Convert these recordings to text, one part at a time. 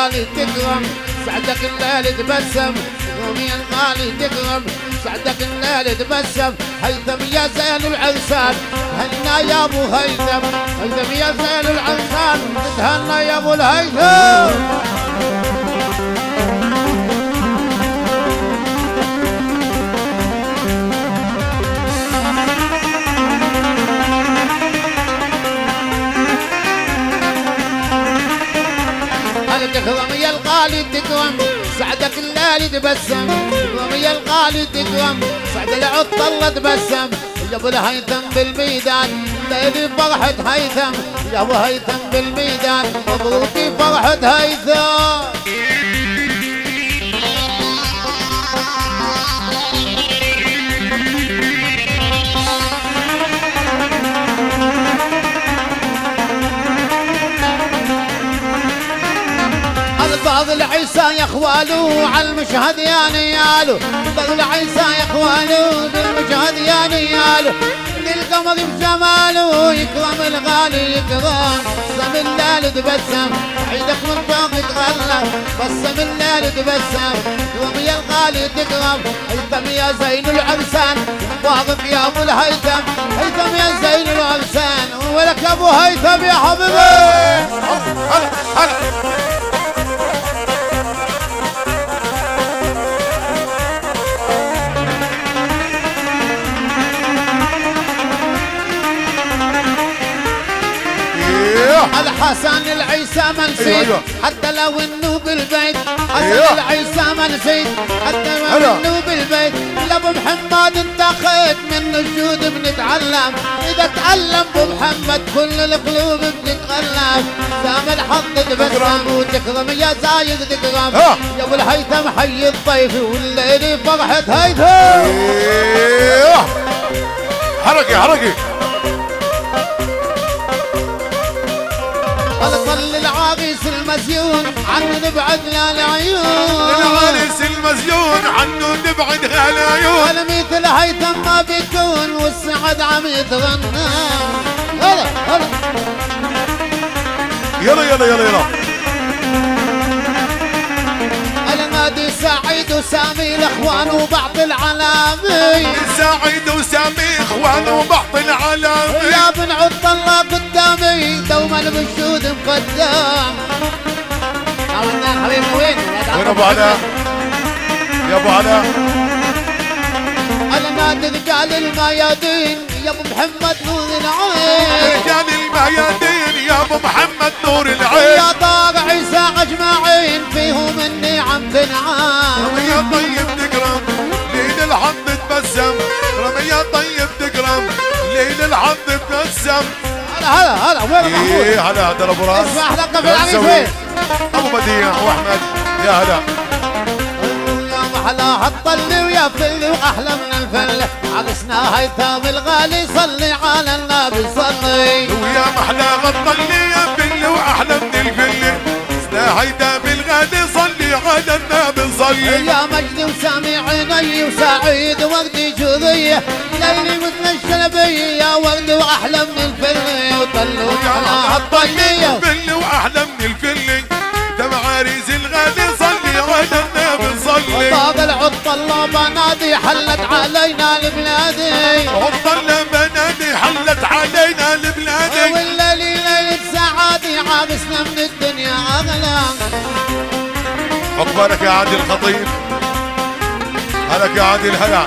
الغالي تكرم سعدك الليل تبسم قومي الغالي تكرم سعدك الليل تبسم هيثم يا زين العرسان هنا يا ابو هيثم هيثم يا زين العرسان تهنى يا ابو الهيثم تكرم يا الغالي تكرم سعدك الليل تبسم تكرم يا الغالي تكرم سعد العط الله تبسم يا ابو الهيثم بالميدان ليلي فرحة هيثم يا ابو هيثم بالميدان مبروكي فرحة هيثم بعض العيسى يا اخوالو على المشهد يا نيالو بعض العيسى يا اخوالو بالمشهد يا نيالو للقمر بجماله يكرم الغالي يكرم بسم الليل تبسم عيدك من فوق يتغلى بسم الليل تبسم تكرم يا الغالي تكرم هيثم يا زين العرسان مبارك يا ابو الهيثم هيثم يا زين العرسان ولك يا ابو هيثم يا حبيبي هلا هلا الحسن العيسى ما نسيت حتى لو انه بالبيت حسن العيسى ما نسيت حتى لو انه بالبيت لابو محمد انت خيت من الجود بنتعلم اذا تعلم ابو محمد كل القلوب بتتغلب سام الحظ تبسم وتكرم يا زايد تكرم يا ابو الهيثم حي الضيف والليل فرحة هيثم حركي حركي صل العريس المزيون عنه نبعد لا العيون العريس المزيون عنه نبعد لا العيون ولا مثل هيثم ما بيكون والسعد عم يتغنى هلا هلا يلا يلا يلا يلا النادي سعيد وسامي الاخوان وبعض العلامي سعيد وسامي اخوان وبعض العلامي يا بن عط الله قدامي دوما بالشود مقدام حبيبي وين ابو علاء يا ابو علاء النادي رجال الميادين يا ابو محمد نور العين رجال الميادين يا ابو محمد نور العين يا طار عيسى اجمعين فيهم النعم تنعم رمي يا طيب تكرم ليل الحظ تبسم رمي يا طيب تكرم ليل الحظ تبسم هلا هلا وين محمود؟ هلا هذا ابو راس اسمع حلقه في العريس وين؟ ابو بديع واحمد يا هلا يا محلى هالطلي ويا فلي واحلى من الفل عرسنا هيثم الغالي صلي على النبي صلي ويا محلى غطلي يا فل واحلى من الفل عرسنا هيثم الغالي صلي على النبي صلي يا مجدي وسامي عيني وسعيد وردي جذيه ليلي مثل الشلبيه يا ورد واحلى من الفل وطلوا على هالطليه الفل واحلى من الفل دم عريس الغالي صلي على النبي صلي وطاب العط الله بنادي حلت علينا البلادي عط الله بنادي حلت علينا البلادي والليل ليلة سعادي عابسنا من الدنيا اغلى عقبالك يا عادل الخطيب هلك يا عادل هلا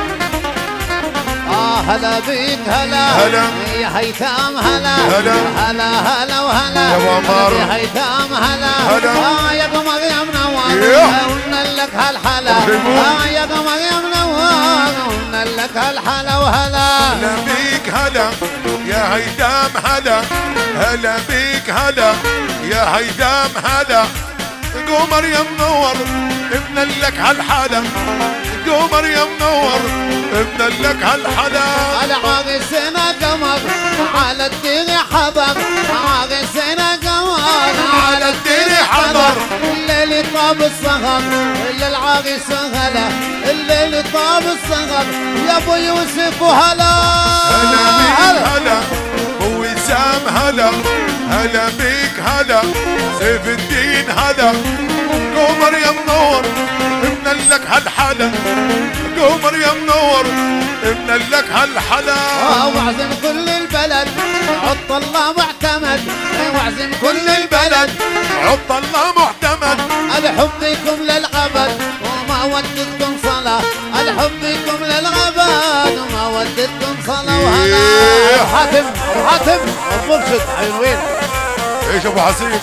هلا بيك هلا هلا يا هيثم هلا هلا هلا هلا وهلا يا ابو عمار يا هيثم هلا هلا يا ابو مريم نوار قلنا لك هالحلا يا ابو مريم نوار قلنا لك هالحلا وهلا هلا بيك هلا يا هيثم هلا هلا بيك هلا يا هيثم هلا قمر يا منور ابن لك هالحلا قمر يا منور ابن لك هالحلا العرسنا قمر على الدير حضر عرسنا قمر على الدير حضر الليل طاب الصغر للعرس هلا الليل طاب الصغر يا ابو يوسف وهلا هلا بيك هلا ووسام هلا هلا بيك هلا سيف الدين هلا قمر يا منور ابن لك هالحلا قمر يا منور ابن لك هالحلا واعزم كل البلد عط الله معتمد واعزم كل البلد عط الله معتمد الحب بكم للأبد وما ودتكم صلاة الحب بكم للأبد وما ودتكم صلاة وهلا حاتم حاتم المرشد حلوين ايش ابو حسين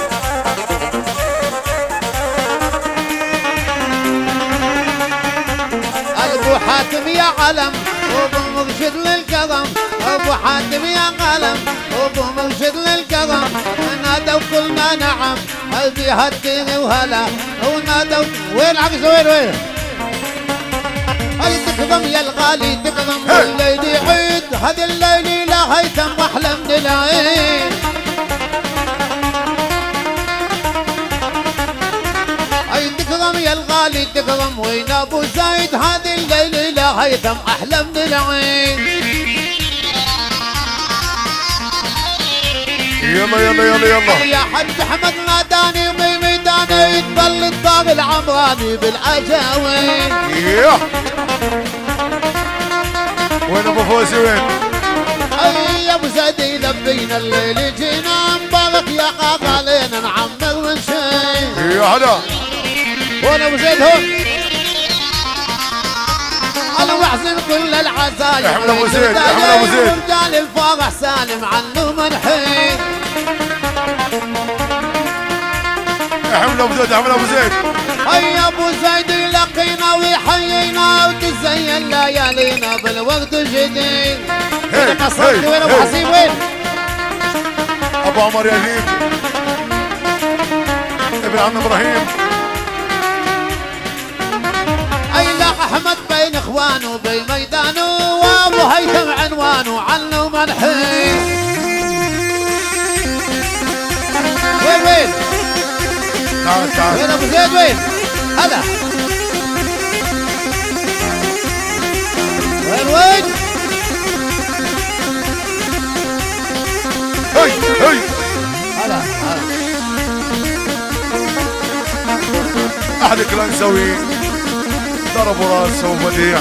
ابو حاتم يا علم وابو مرشد للكرم ابو حاتم يا علم وابو مرشد للكرم نادوا كلنا نعم قلبي هديني وهلا ونادوا وين عكس وين هاي تكرم يا الغالي تكرم والليل عيد هذا الليل لا هيثم احلى من العيد هاي تكرم يا الغالي تكرم وين ابو زايد هذا الليل لا هيثم احلى من العيد يلا يلا يلا يلا يا حج احمد ناداني بميداني يتبل الطاغ العمراني بالعجاوين وين ابو فوزي وين؟ اي يا ابو زيد لبينا الليل جينا مبارك يا قاق علينا نعمر ونشي يا هلا وين ابو زيد هون انا واحزن كل العزايم احمد ابو زيد احمد ابو زيد ورجال الفرح سالم عنه منحين احمد ابو زيد احمد ابو زيد هيا ابو زيد يلقينا ويحيينا وتزين ليالينا بالورد الجديد وين قصرت وين ابو حسين وين ابو عمر يهيب ابن عم ابراهيم اي لا احمد بين اخوانه بميدانه وابو هيثم عنوانه عنه منحي وين تعال تعال وين ابو زيد وين هلا وين هي هي هلا احد كلانسوي ضربوا راسه وبديع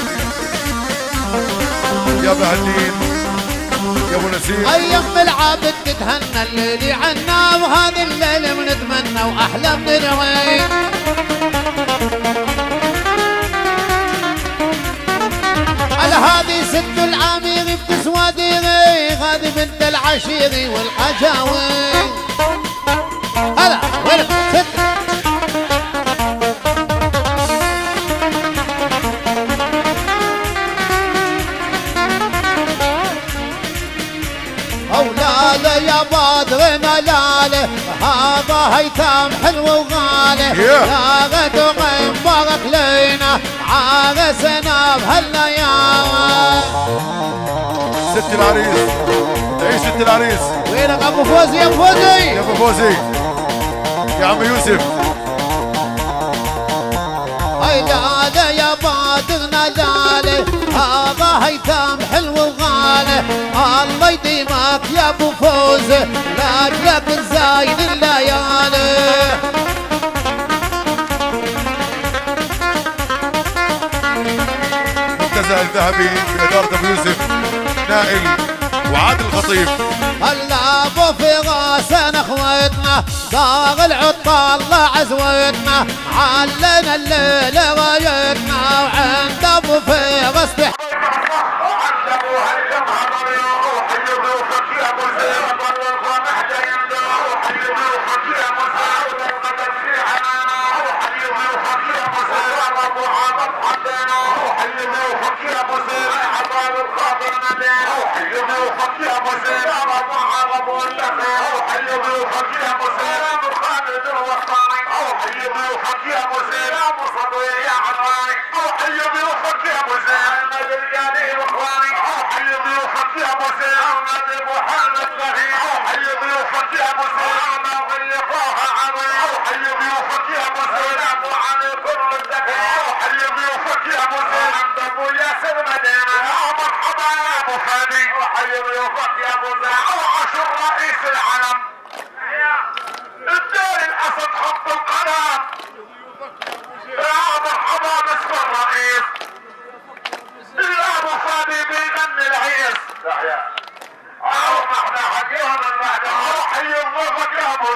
يا بهدين يا ابو نسيم ايام العابد تتهنى الليل عنا وهذا الليل بنتمنى واحلى من العين على هذه ست العامير بتسوى ديري هذه بنت العشيري والقجاوي هلا وين ست أولاله يا بدرنا لاله هذا هيثم حلو وغالي يا غد مبارك لينا عرسنا بهالليالي ست العريس تعيش ست العريس وينك ابو فوزي يا ابو فوزي يا ابو فوزي يا عم يوسف هيلاله يا بدرنا لاله هذا هيثم حلو وغالي الله يديمك يا ابو فوز لاجلك الزايد الليالي المنتزه الذهبي بإدارة ابو يوسف نائل وعادل الخطيب هلا ابو فراس اخوتنا صاغ العطار الله عزوتنا علنا الليل رايتنا وعند ابو فراس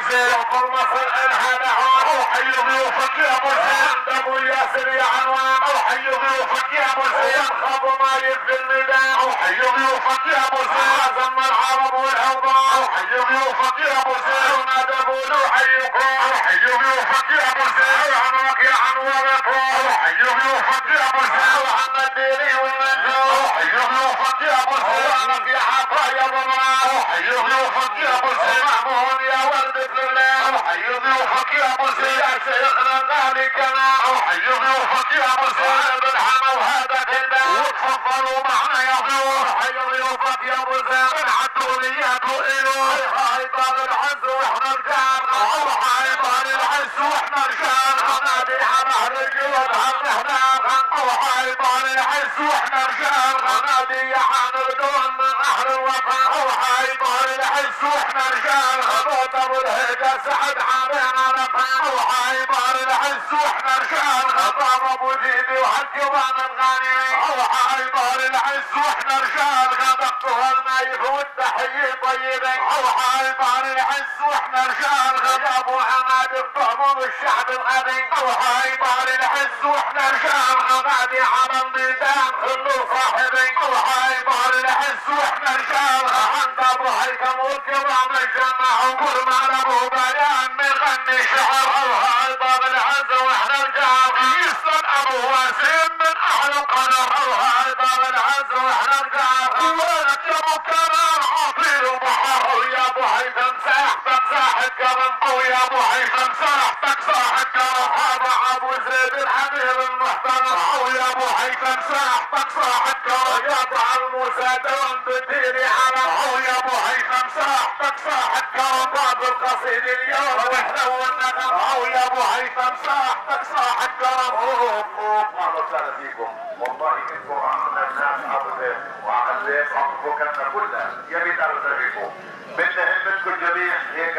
زين وفي مصر الها دعوة وحي ضيوفك يا ابو زين ابو ياسر يا عنوان وحي ضيوفك يا ابو زين خابوا مايل في الميدان وحي ضيوفك يا ابو زين عزم العرب والاوضاع وحي ضيوفك يا ابو زين ونادى بولو حيكم وحي ضيوفك يا ابو زين عنوك يا عنوانكم وحي ضيوفك يا ابو زين وعم الديري والمنجو وحي ضيوفك يا ابو زين عنك يا حفا يا ضمان وحي ضيوفك يا ابو زين معمون يا ولد الله وحي ضيوفك يا ابو زين يا شيخنا الغالي كمان وحي ضيوفك يا ابو زين بالحما وهذا كله وتفضلوا معنا يا ضيوف حي ضيوفك يا ابو زين العدوليات وإلو هاي طال العز واحنا الجار هاي طال العز واحنا الجار غنادي على اهل الجود هالرحلان وهاي طال العز واحنا الجار غنادي عن الدول من اهل الوطن وهاي طال العز واحنا الجار غبوت ابو الهيجة سعد علينا نفهم وهاي طال العز واحنا الجار غضب ابو زيدي وهالكوان الغانمين وهاي طال العز واحنا رجال غضبته المايف والتحية طيبين وهاي طال العز واحنا رجال غضب وعماد بطعمه الشعب الغبي وهاي طال العز واحنا رجال غنادي على الميدان خلوا صاحبي وهاي طال العز واحنا رجال عند ابو هيثم والكرام الجمع وكرمان ابو بيان بيغني شعر وهاي طال العز واحنا رجال يسلم ابو واسم من اهل القدر وهاي طال العز واحنا رجال وينك يا ابو كرام عصير البحر ويا ابو هيثم ساحتك ساحة كرم ويا ابو هيثم ساحتك ساحة كرم هذا ابو زيد الحبيب المحترم ويا ابو هيثم ساحتك ساحة كرم يا ابو موسى دوام بديني على ويا ابو هيثم ساحتك ساحة كرم باب القصيد اليوم واحنا والنغم ويا ابو هيثم ساحتك ساحة كرم اهلا وسهلا فيكم والله انتم عملنا الناس عطفه وعليك عطفكنا كلها يا بيت اهلا فيكم بدنا همتكم الجميع هيك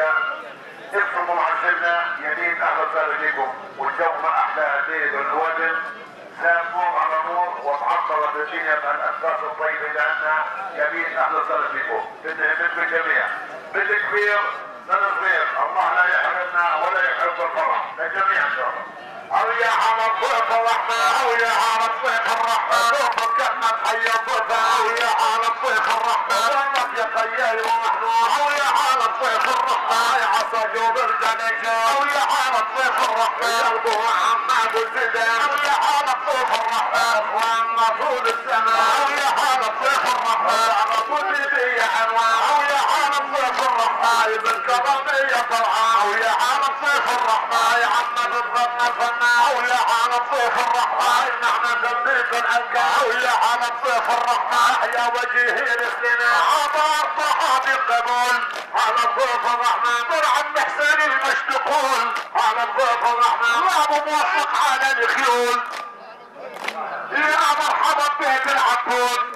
افهموا معزلنا يا بيت اهلا وسهلا فيكم والجو ما احلى الليل والوادم زاد نور على نور وتعطرت الدنيا بهالاساس الطيبه لنا يا بيت اهلا وسهلا فيكم بدنا همتكم الجميع بالكبير للصغير الله لا يحرمنا ولا يحرم الفرح للجميع ان شاء الله او يا حرم ضيف الرحمة او يا حرم ضيف الرحمة ضيفك كنا تحيي ضيفه او يا حرم ضيف الرحمة وينك يا خيال ومحنون او يا حرم ضيف الرحمة يا عصا جوب الجنجة او يا حرم ضيف الرحمة قلبه عماد الزدان او يا حرم ضيف الرحمة اخواننا طول السماء او يا حرم ضيف الرحمة على طول بي عنوان او يا حرم ضيف الرحمة ابن كرامية طلعان او يا حرم ضيف الرحمة يا عماد الظن او يا حالة ضيف الرحمة نحن نبيك الألقى او يا حالة ضيف الرحمة يا وجهي لسنا عبر صحابي القبول على ضيف الرحمة مرعم حسين المشتقول على ضيف الرحمة وابو موفق على الخيول يا مرحبا بيت العبود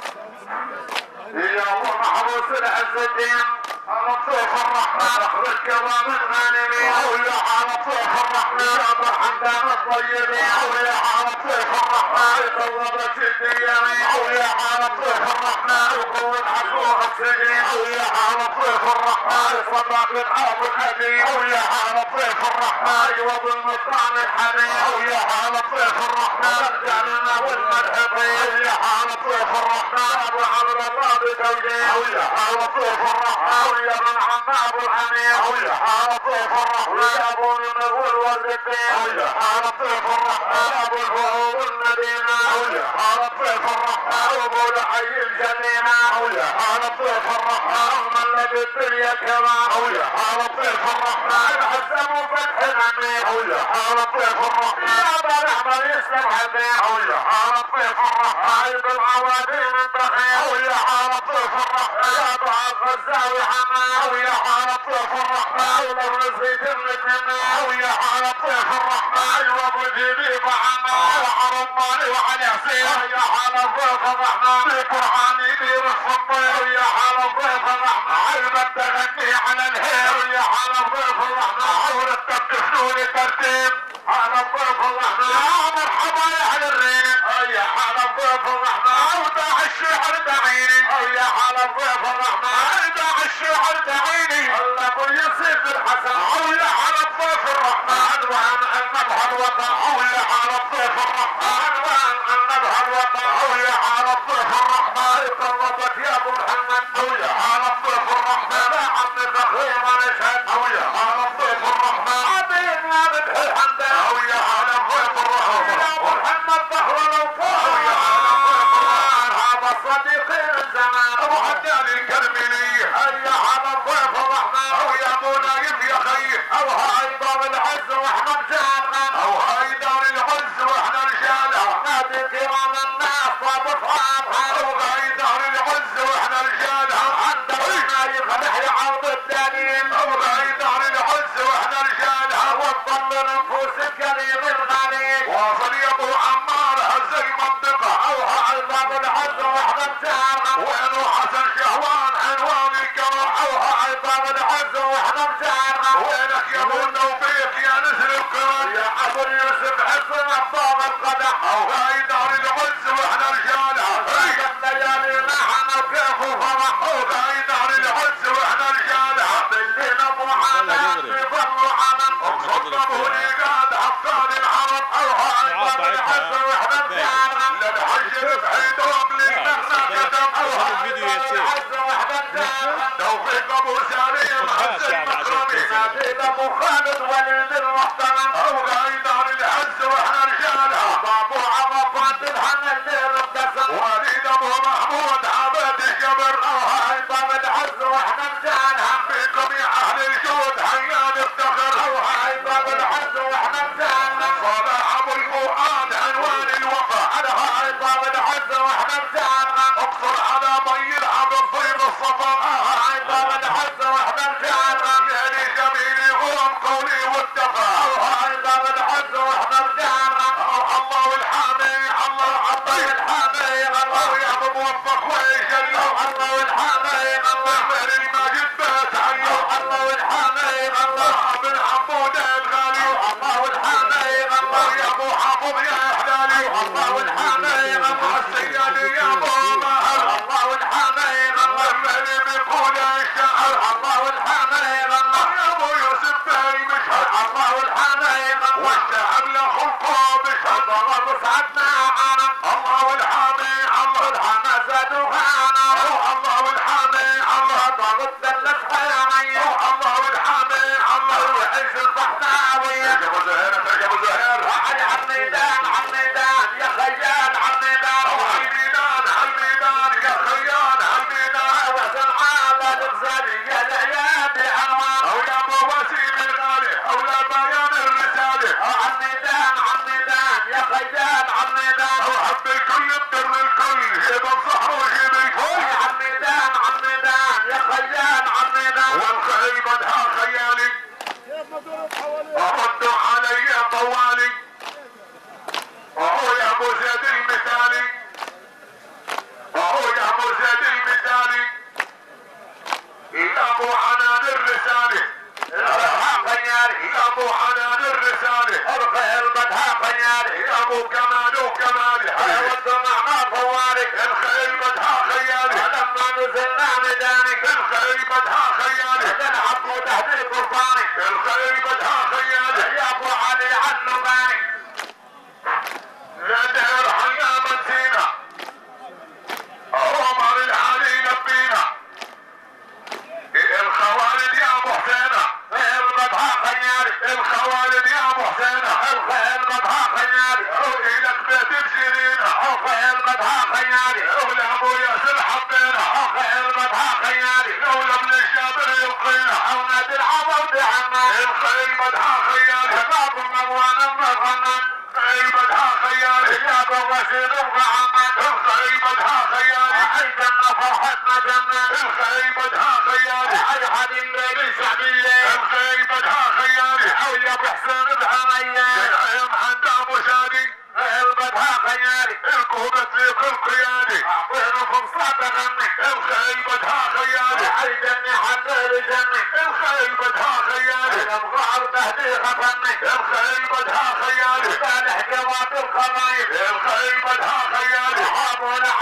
يا ابو محروس العز الدين على ضيف الرحمن اخر الكرام الغانمين ويا على ضيف الرحمن يا ابو حمدان الطيبين ويا على ضيف الرحمن يطور الديانين ويا على ضيف الرحمن يقوم حقوق السجين ويا على ضيف الرحمن صدق الارض الابي ويا على ضيف الرحمن يوض المطعم الحبيب ويا على ضيف الرحمن الجنة والمرحبين ويا على ضيف الرحمن ابو عمرو الله بزوجين ويا على ضيف الرحمن ويا من عماب الحميد ويا على ضيف الرحمن ويا ابو نمر والوالدتين ويا على ضيف الرحمن ابو الفروض المدينة ويا على ضيف الرحمن وابو لحي الجنينة ويا على ضيف الرحمن ومن لدى الدنيا كمان ويا على ضيف الرحمن الحسن وفتح الامين ويا على ضيف الرحمن يا ابا الاحمر يسلم حبيب ويا على ضيف الرحمن بالعوادين البخيل ويا على ضيف الرحمن يا ابو الغزاوي حمام ويا على ضيف الرحمن ولو نسيت المتمم ويا على ضيف الرحمن وابو جيبي بعمام وعرماني وعلي حسين ويا على ضيف الرحمن بقراني بيرخ الطير ويا على ضيف الرحمن علبة تغني على الهير ويا على ضيف الرحمن عورتك تفنوني ترتيب على ضيف الرحمن يا مرحبا يا اهل الريم يا على ضيف الرحمن وداع الشعر دعيني يا على على الضيف الرحمن ارجع الشعر تعيني ابو يوسف الحسن عوية على الضيف الرحمن وان النبه الوطن عوية على الضيف الرحمن وان النبه الوطن عوية على الضيف الرحمن قربت يا ابو محمد عوية على الضيف الرحمن يا عمي تخير نشهد عوية على الضيف الرحمن عبيدنا ذبح الحمد عوية على الضيف الرحمن يا ابو محمد ضحوة لو عوية على الضيف الرحمن هذا صديقي من زمان ابو عدنان الكرملي هيا على الضيف الرحمن او يا ابو نايف يا خي او هاي دار العز واحنا رجالنا او هاي دار العز واحنا رجالها نادي كرام الناس طاب اصحابها او هاي دار العز واحنا رجالها عندنا نايف نحيا عوض الدليل او هاي دار العز واحنا رجالها وصل لنفوس الكريم الغالي واصل يا ابو عمار هز المنطقه او هاي دار العز واحنا رجالها وينو حسن شهوان عنوان الكرم او هاي دار العز واحنا رجالها وينك يا ابو توفيق يا نسر الكرم يا ابو يوسف حسن الطاغ القدح او هاي دار العز واحنا رجالها هاي الليالي نحن وكيف وفرح او هاي دار العز واحنا رجالها بالليل ابو عالم يظلوا علم وخطبوا لقاد حصان العرب او هاي دار العز واحنا رجالها للحج بحيدهم للنخله كتب او هاي دار العز واحنا رجالها توفيق ابو سليم حسن مكرمي نبيل ابو خالد وليد المحترم او هاي دار العز واحنا رجالها ابو عرفات الهم الليل ابتسم وليد ابو محمود عبد الجبر او هاي دار العز واحنا رجالها فيكم يا اهل الجود حيان افتخر او هاي دار العز واحنا رجالها صلاح ابو الفؤاد عنوان الوفا على هاي دار العز واحنا رجالها اقصر على مي العبد طيب الصفا هاي دار العز واحنا رجالها يعني جميل غرم قولي والدفا او هاي دار العز واحنا رجالها الله والحامي الله والحامي الله يا ابو موفق ويجل الله والحامي الله مهر الماجد بيت علي الله والحامي الله ابن عبود الغالي الله والحامي الله يا ابو حافظ يا احلالي الله والحامي الله السيادي يا ابو ماهر الله والحامي الله مهري بيقول الشعر الله والحامي الله يا ابو يوسف بن مشهد الله والحامي الله والشعب له خلقه بشهد الله مسعدنا عنا الله والحامي الله الحماسة وغانا الله والحامي الله ضغط دلت حيامي الله والحامي الله وعيش الفحناوي يا ابو زهير يا ابو زهير علي عالميدان عالميدان يا خيال عالميدان عالميدان عالميدان يا خيال عالميدان وحسن عالة الغزالي يا العيادي عنوان او يا ابو وسيم الغالي او لا بيان الرسالة عالميدان عالميدان يا خيال عالميدان او حب الكل بطر الكل جيب الصحر وجيب الكل عالميدان عالميدان يا خيال عالميدان والخيل بدها خيالي ردوا علي طوالي اهو يا ابو زيد المثالي اهو يا ابو زيد المثالي يا ابو عنان الرسالي بدها خيالي يا ابو عنان الرسالي الخيل بدها خيالي يا ابو كمال وكمالي حيوت معنا طوالي الخيل بدها خيالي لما نزلنا ميداني الخيل بدها خيالي نلعب وتهدي قرباني الخيل بدها خيالي يا ابو علي عنباني ندهر حيا منسينا عمر العلي لبينا الخوالد يا ابو حسينه الخيل بدها خيالي الخوالد يا ابو حسينه الخيل بدها خيالي الك بيت بشيرينا الخيل بدها خيالي لولا ابو ياسر حبينا الخيل بدها خيالي لولا ابن الشابر يلقينا او نادي العوض عمان الخيل بدها خيالي باب مروان الغنم الخيل بدها خيالي يا ابو رشيد وغعمان الخيل بدها خيالي حي جنة فرحتنا جنة الخيل بدها خيالي حي حد الليل الشعبية الخيل بدها خيالي او يا ابو حسين بعمية العيم عند ابو شادي الخيل بدها خيالي الكوبة ليك القيادي اعطينا فرصة تغني الخيل بدها خيالي حي جنة حلال جنة الخيل بدها خيالي الابغار تهدي خفني الخيل بدها خيالي صالح جواد الخرايب الخيل بدها خيالي حابونا اهله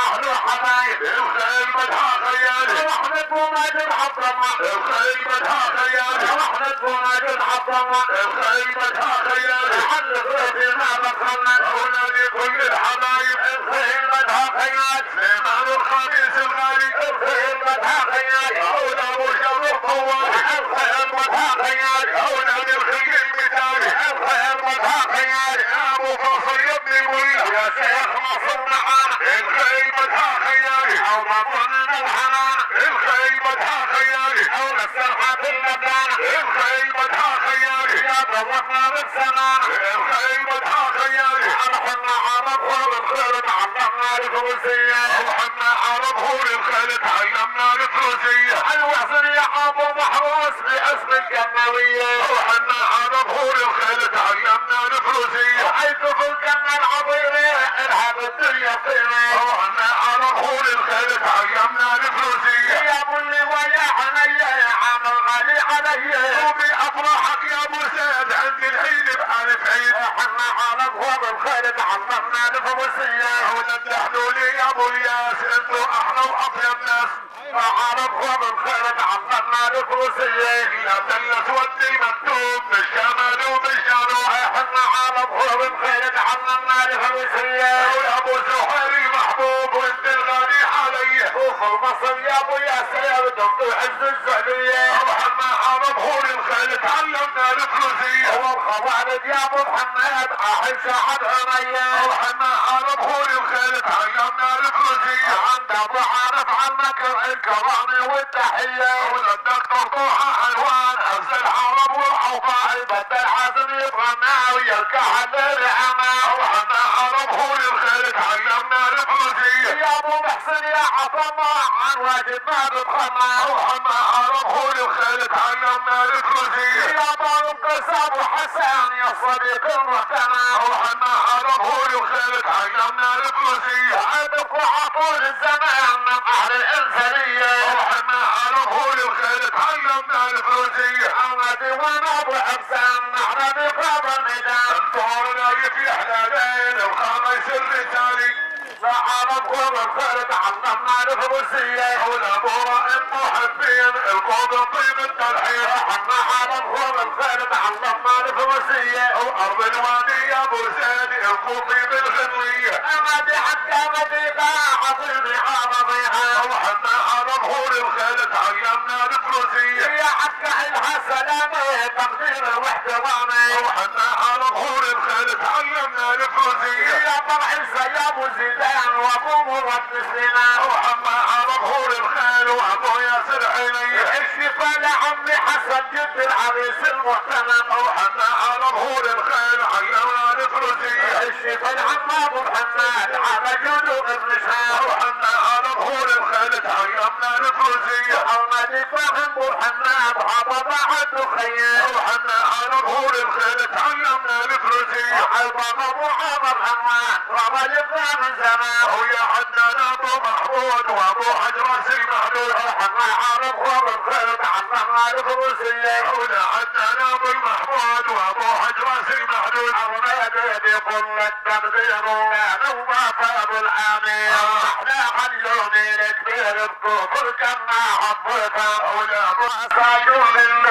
الحبايب الخيل بدها خيالي واحنا بوماجد عبد الله الخيل بدها خيالي واحنا بوماجد عبد الله الخيل بدها خيالي حلق روحي ما بخلنا اولادي كل الحبايب الخيل بدها خيالي سليمان الخميس الغالي الخيل بدها خيالي اولاد ابو شرف طوالي الخيل بدها خيالي اولاد الخيل المثالي الخيل بدها خيالي يا ابو فصل يا ابن الملا يا شيخ مصر معانا الخيل بدها خيالي او مضمون الحنان الخيل بدها خيالي او السرحه بالمكان الخيل بدها خيالي يا دوقنا بالسنان الخيل بدها خيالي حنا عرب هو الخيل تعلمنا الفروسيه وحنا عرب هو الخيل تعلمنا الفروسيه الوحسن يا ابو محروس باسم الجنويه وحنا عرب هو الخيل تعلمنا الفروسيه حيث في الجنه العظيمه ارهب الدنيا طيبه وحنا عرب هو الخيل تعلمنا الفروسيه يا ابو اللواء يا حنيه يا عامل غالي علي قومي افراحك يا ابو سيد عند الحين بألف عيد وحنا عرب هو الخيل تعلمنا الفروسيه ونبدحلوا لي يا ابو الياس انتوا احلى واطيب ناس عرب هو الخيل تعلمنا الفروسيه لا دلت ودي مكتوب بالشمال وبالجنوب احنا عرب هو الخيل تعلمنا الفروسيه ويا ابو زهير المحبوب وانت الغالي علي وفي مصر يا ابو ياسر دمتوا عز السعوديه وحنا عرب هو الخيل تعلمنا الفروسيه والخوالد يا ابو محمد احل شعب عميه وحنا عرب هو الخيل تعلمنا الفروسيه عند ابو عارف عنك الكرامه والتحيه والدكتور طوحه حلوان حفظ العرب والحوضاء بدل عازم يبغى ويركع الرعامه وحنا عرب هو الخيل تعلمنا الفروسيه يا ابو محسن يا عطمه عن واجب ما بتخمى وحنا عرب هو الخيل تعلمنا الفروسيه يا ابو القس ابو حسن يا صديق المحتمى وحنا عرب هو الخيل تعلمنا الفروسيه عندك وعطول الزمان من اهل الانسانيه وحنا عرب هو الخيل تعلمنا الفروسيه انا ديوان ابو حسن نحن بقاب الميدان دكتور نايف يحلى ليل الخميس الرسالي لا عرب هو الخيل تعلمنا الفروسيه والابوراء المحبين القوم طيب التلحين احنا عرب هو الخيل تعلمنا الفروسيه وارض الوادي يا ابو زيد القوطي بالغنويه امدي حتى مديقه عظيمي عربيها وحنا عرب هو الخيل تعلمنا الفروسيه يا حتى الها سلامه تقدير واحترامي وحنا عرب هو الخيل تعلمنا الفروسيه يا طلع يا ابو زيدان وابو مرد سنان وحنا عرب هو الخيل وابو ياسر عيني الشفا لعمي حسن جد العريس المحتمم وحنا عرب هو الخيل علمنا الفروسيه الشفا لعم ابو محمد على جدو ابن شهاب وحنا عرب هو الخيل تعلمنا الفروسيه محمد فهم ابو محمد حفظ عد خيال وحنا عرب هو الخيل تعلمنا الفروسيه حلبان ابو عمر حماد رمى يبقى من زمان ويا عدنا ابو محمود وابو حجر المحدود وحنا عرب هو الخيل تعلمنا الفروسيه ويا عدنا ابو محمود وابو حجر المحدود اولاد بكل التقدير وانا وما ابو العامي احنا اليوم الكبير بكفر كنا حبيتها ولا ساجون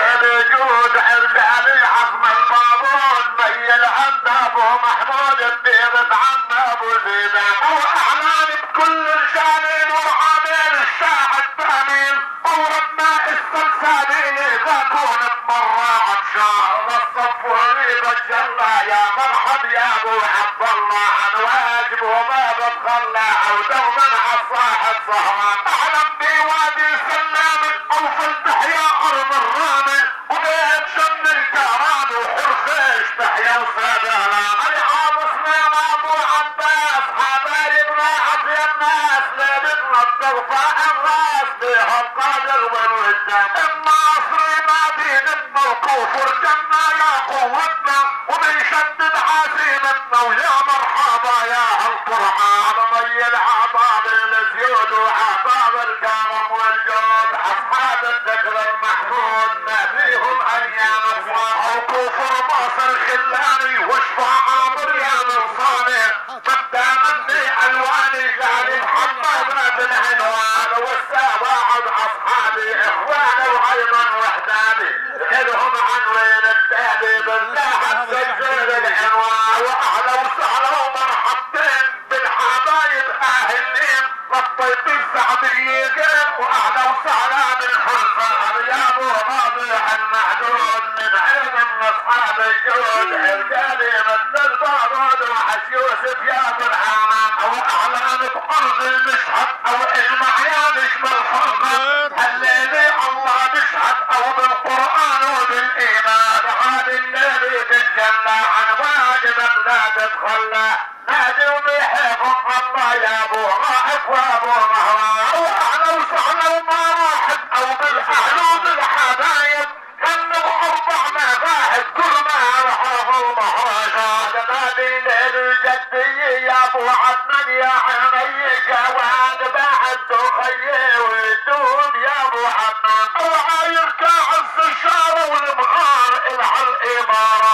الجود ارجع لي عظم البابون ميل عند ابو محمود الديب عم ابو زيدان واعلان بكل رجالين وعامل الشاعر بامين وربنا السلسالين ذاكون بمرة عطشان والصفوري بجلا يا مرحب يا ابو عبد الله عن واجب وما بتخلى او دوما عالصاحب صهران اعلم بوادي سلام اوصل تحيا ارض الرامي وبيت شم الكهران وحرخيش تحيا وسادانا العاب اسمام ابو عباس حبايبنا اطيب ناس ليلتنا الضغطاء الراس بها القادر والوجدان الناصري ما بيننا وكفر جنة يا قوتنا وبيشدد عزيمتنا ويا مرحبا يا هالقرآن مي العباب الزيود وعباب الكرم والجود اصحاب الذكر المحمود ما فيهم ايام الصالح وكفر مصر خلاني واشفع عامر يا نصاني قدامتني الواني قال محمد ويد السعدية واهلا وسهلا بالفرصة يا ابو رابع المحدود من عين اصحاب الجود رجالي مثل البارود وحش يوسف يا فرحان او اعلان بارض المشهد او المعيانش بالفرقة هالليلة الله نشهد او بالقرآن وبالايمان هذا النبي بالجنة عن واجبك لا تتخلى نادي وبيحبك الله يا ابو راحب وابو مهران واهلا وسهلا وما راحب او بالاهل وبالحبايب كانوا اربع مذاهب كل ما رحب المهرجان هذه ليل الجدية يا ابو عدنان يا عيني جواد بعد تخيي ويدوم يا ابو عدنان وعاير كعز الشارع والمغار الى الامارة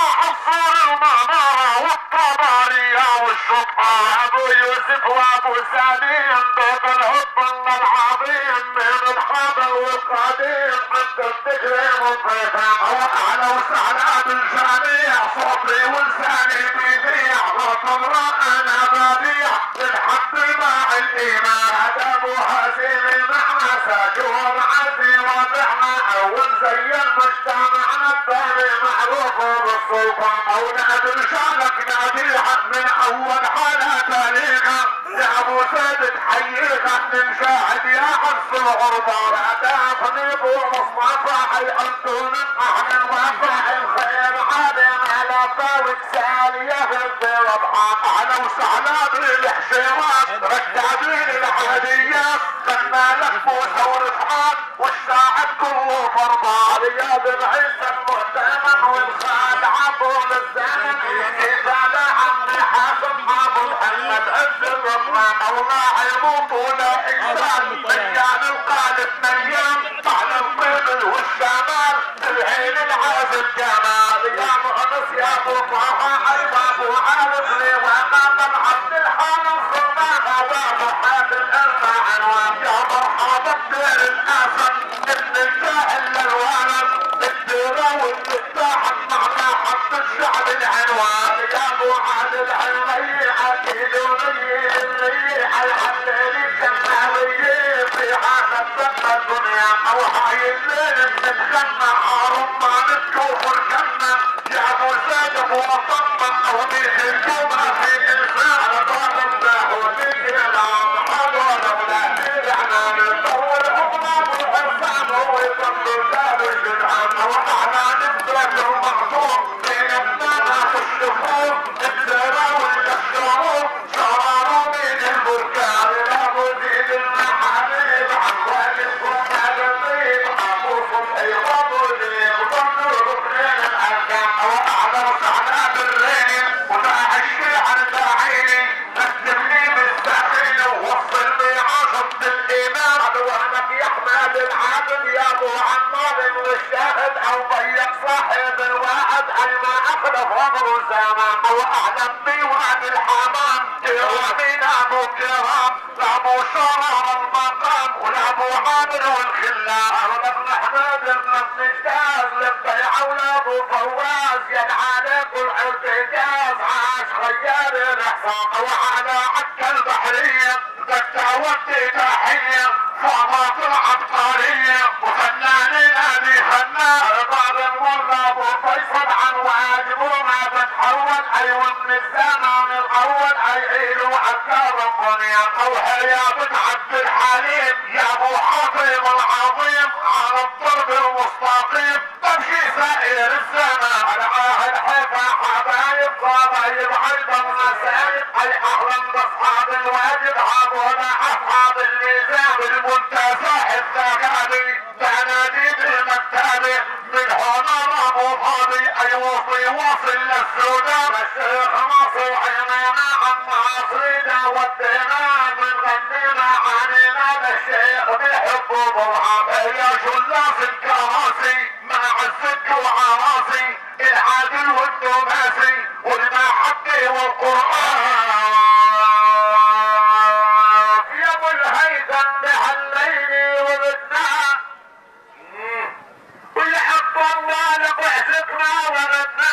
عصور المنارة والطبارية والشطار ابو يوسف وابو سليم بيت الحب العظيم من الحضر والقديم انت بتكرم الضيفان واهلا وسهلا بالجميع صوتي ولساني بيذيع وطلع انا ببيع للحق مع الايمان هذا ابو هاشم معنا ساجور عزي وضعنا اول زي المجتمعنا الثاني معروف بالسلطان او نادي شانك ناديها من اول حالة تاريخها يا ابو سيد تحييها من شاهد يا حرص الغربة لا تافني ابو مصطفى حي انتم من اهل الوفاء الخير عالم على طاوك سالية في الضبحان اهلا وسهلا بالحشيرات ركابين العاديات لما لفوا ثور فرحان والساعد كله فرضان رياض العيسى المؤتمن والخادعة طول الزمن اذا لا عمي حاسب ابو محمد عز الرحمن الله يموت ولا اكسان مليان القالب مليان على القبل والشمال العين العازب جمال يا مؤنس يا ابو طه ايضا ابو عارف لي وامام العبد الحامل صرناها وضحات الاربع عنوان يا مرحبا بدير الاسد ابن الجاهل للولد الديره والمفتاح معنا حط الشعب العنوان يا ابو عادل علمي اكيد ولي الريح الحلالي كمالي في عاده الدنيا او هاي الليل بنتغنى ما نشوف الجنه يا ابو زيد ابو مطمن او ميح الجمعه في انسان طال الله وفيك العام حضر اولادي احنا نطور حكمه والحسان هو يضل جاب الجدعان واحنا نبدا المخطوط بين الناس والشفوف الزرع والكسرون صاروا من البركان ابو زيد المحاريب عباد الصبح الطيب ابو صبحي وابو زيد وضلوا ركنين الاركان واعلى وسعنا بالرين وداع الشيعر داعيني اكتبني بالساخين ووصل لي عشرة الايمان عدوانك يا احمد العابد يا ابو عمار والشاهد او ضيق صاحب الوعد اي ما اخلف عمر زمان واعلم بوعد الحمام كرامين ابو كرام لابو شرر المقام ولابو عامر والخلان ولابن احمد ابن النجاز للضيعه ولابو فواز ينعانق والارتجاز عاش خيار الاحسان وعلى عكا البحريه دكاوتي تحيه فاضات العبقريه وفنانين ابي فنان بعض المولى ابو فيصل عن واجبه ما بتحول اي ومن الزمان الاول اي عيل وعكار الدنيا او حياه عبد الحليم يا ابو حاطم العظيم على الضرب المستقيم تمشي سائر الزمان العاهد حيفا حبايب ضرايب ايضا مسايب اي اهلا باصحاب الواجب هذولا اصحاب الميزان المنتزه الذهبي تناديد المكتبه من هنا ابو فاضي اي وصي واصل للسودان الشيخ ناصر عينينا عم عصيده ودينا من غنينا عنينا للشيخ بيحبوا برهان يا جلاس الكراسي مع الزك وعراسي العادل والنماسي والمحكي والقران يا ابو الهيثم بهالليل ولدنا ويا حب الله لبعثتنا ولدنا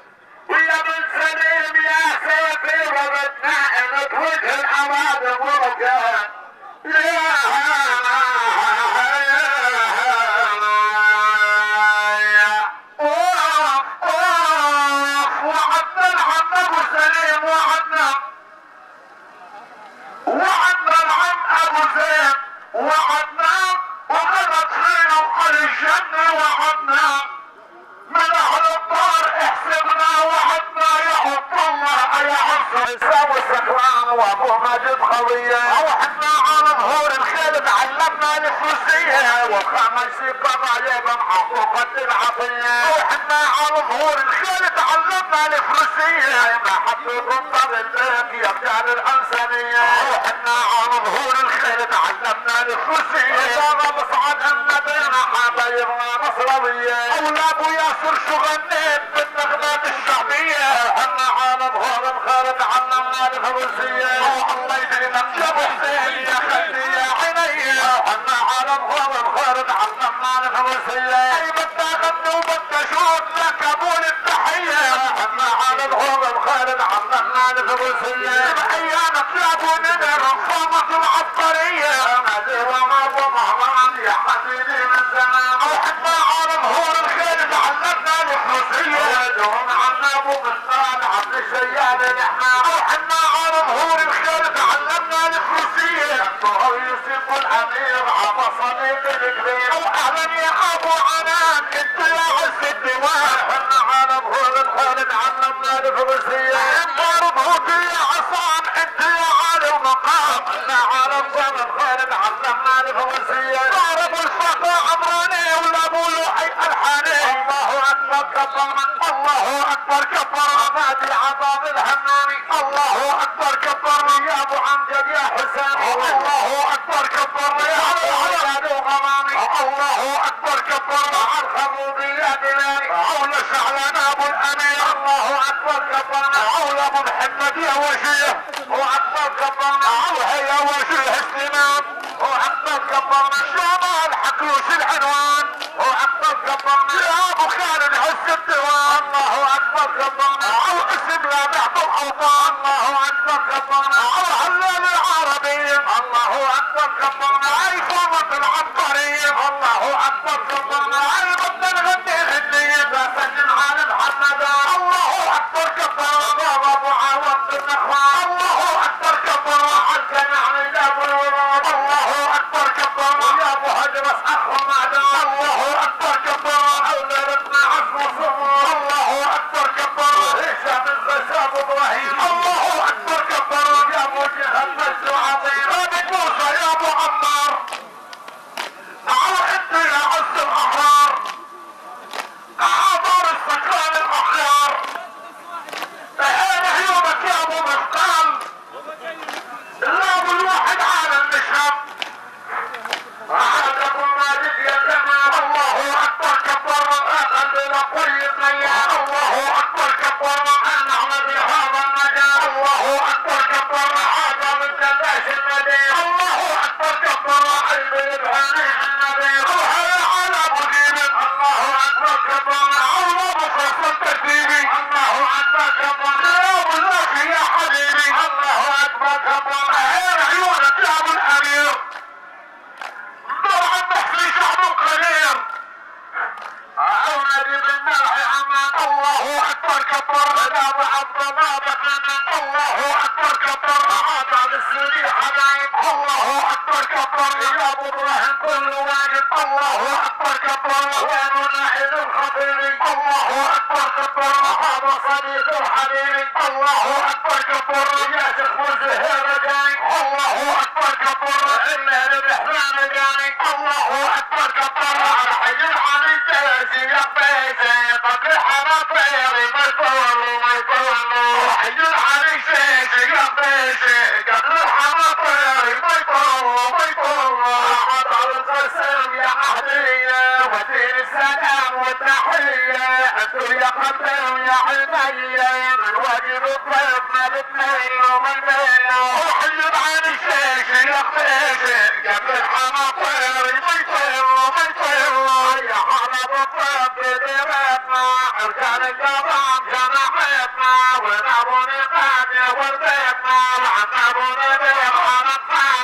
ويا ابن سليم يا سيفي ولدنا انت وجه الاماد ورب وابو ماجد خويه وحنا على ظهور الخيل تعلمنا الفروسيه وخمس قضايا حقوقة العطيه وحنا على ظهور الخيل تعلمنا الفروسيه ما حطيكم طب البيت يا رجال الانسانيه وحنا على ظهور الخيل تعلمنا الفروسيه بصعد النبينا حبايبنا مصرويه اولاد ابو ياسر شو غنيت بالنغمات الشعبيه وحنا على ظهور الخيل تعلمنا الفروسيه الله يديمك يا ابو حسين يا خلي يا عيني وحنا على ظهور الخيل تعلمنا الفروسيه اي بدنا غني وبدنا شوط لك قبول التحيه وحنا على ظهور الخيل تعلمنا الفروسيه بايامك يا ابو نمر صامت العبقريه نادي وما ابو مهران يا حبيبي من زمان وحنا على ظهور الخيل تعلمنا الفروسيه دون عنا ابو بستان عبد الشيال نحنا وحنا على ظهور الخيل تعلمنا الفروسيه الطهر يوسف الامير عبا صديق الكبير واهلا يا ابو عنان انت يا عز الديوان وحنا على ظهور الخيل تعلمنا الفروسيه انت يا عصام انت يا عالي ومقام وحنا على ظهور الخيل تعلمنا الفروسيه ضارب الفتى عمراني ولا ابو لوحي الحاني الله اكبر كبر الله اكبر كبر عبادي عظام الهماني الله اكبر كبر يا ابو عمجد يا حسين الله اكبر كبر يا ابو غمامي الله اكبر كبر مع الخروبي يا دلالي عول شعلان ابو الامير الله اكبر كبر عول ابو محمد يا وجيه واكبر كبر عوها يا وجيه سليمان واكبر كبر شمال حكوش العنوان واكبر كبر يا ابو خالد عز الديوان الله اكبر كبر عو اسم لا بعض الاوطان الله اكبر كبر عو هلال العربي الله اكبر كبر اي فوضى العبقري الله اكبر كبر اي بدنا نغني غنية بسجن على محمد الله اكبر كبر بابا ابو عوض النخوة الله اكبر كبر عالجميع من ابو الوراد الله اكبر كبر يا ابو هجرس اخو معدن الله اكبر كبر اولادنا عفو صبر الله اكبر كبر هشام الغشاب ابراهيم الله اكبر كبر يا ابو جهل مجد عظيم رابط موسى يا ابو عمار تعالوا انت يا عز الاحرار عبر السكران الاخيار تعال عيونك يا ابو مثقال لا ابو الواحد على المشهد عاد ابو مالك يا جمال الله اكبر كبر قلبنا طيب ميال الله اكبر كبر نعمل بهذا المجال الله اكبر كبر عاد من كلاش النبي الله اكبر كبر عيب الابهاني النبي وهي على ابو جيب الله اكبر كبر عون ابو فيصل ترتيبي الله اكبر كبر يا ابو اللوحي يا حبيبي الله اكبر كبر عين عيونك يا ابو الامير ضرع النحسي شعب قليل عوني بالمرح عمان الله اكبر كبر ابو عبد الله بكنا الله اكبر كبر عاد على السوري حبايب الله اكبر كبر يا ابو ابراهيم كل واجب الله اكبر كبر وين ناحيد الخطيبي الله اكبر كبر هذا صديق وحبيبي الله اكبر كبر يا شيخ مزهر جاي الله اكبر كبر الا الرحمن جاي الله اكبر كبر على حي العلي جاسي يا بيسي طبيعي حناطيري ما يطول ما يطول حي العلي شيشي يا بيسي قبل الحناطيري ما يطول ما يطول عاد على القسم يا اهلية ودين السلام والتحية انتو يا قدام يا عينيا من واجب الضيف ما بتميل وما يميل وحي العلي شيشي يا بيسي قبل الحناطيري ما يطول ما يطول يا حلب الضيف بديرتنا رجال القضام جماعتنا ونابو نقاد يا وردتنا وعن ابو نبيل حنطنا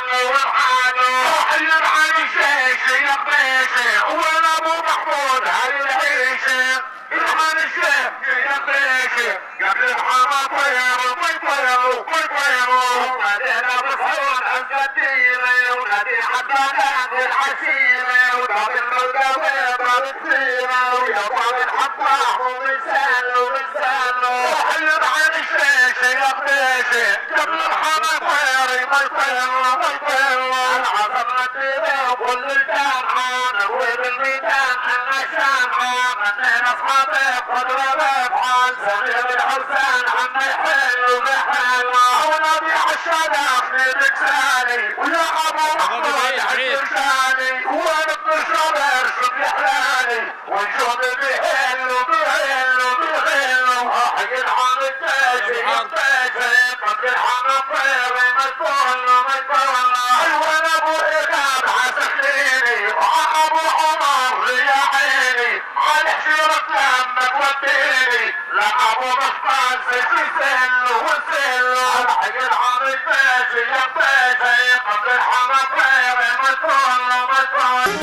البنات والعشيرة وطاب المدوى طاب السيرة ويا طاب الحطاح ومسانه ومسانه وحيد عن الشيشة يا خديشة قبل الحما طيري ما يطيروا ما يطيروا العصر نتيبه وكل كان حان وبالميدان حنا شامعة منين اصحابي قدرة بفعال سمير الحسين عنا يحل ومحل ونبي عالشداخ نبيك سالي ويا ابو محمود عالشرشاني وين ابن الشبر شوف يحلالي ونشوف بيحل وبيحل وبيحل وحيد عن الداشي الداشي قد الحنا طيري ما يطول ما يطول وين ابو ايهاب عسخيني وابو عمر يا عيني على حشيرة لما توديني لا ابو مخبز سيسل وسل الحين عن الداشي يا داشي قد الحنا طيري ما يطول ما يطول.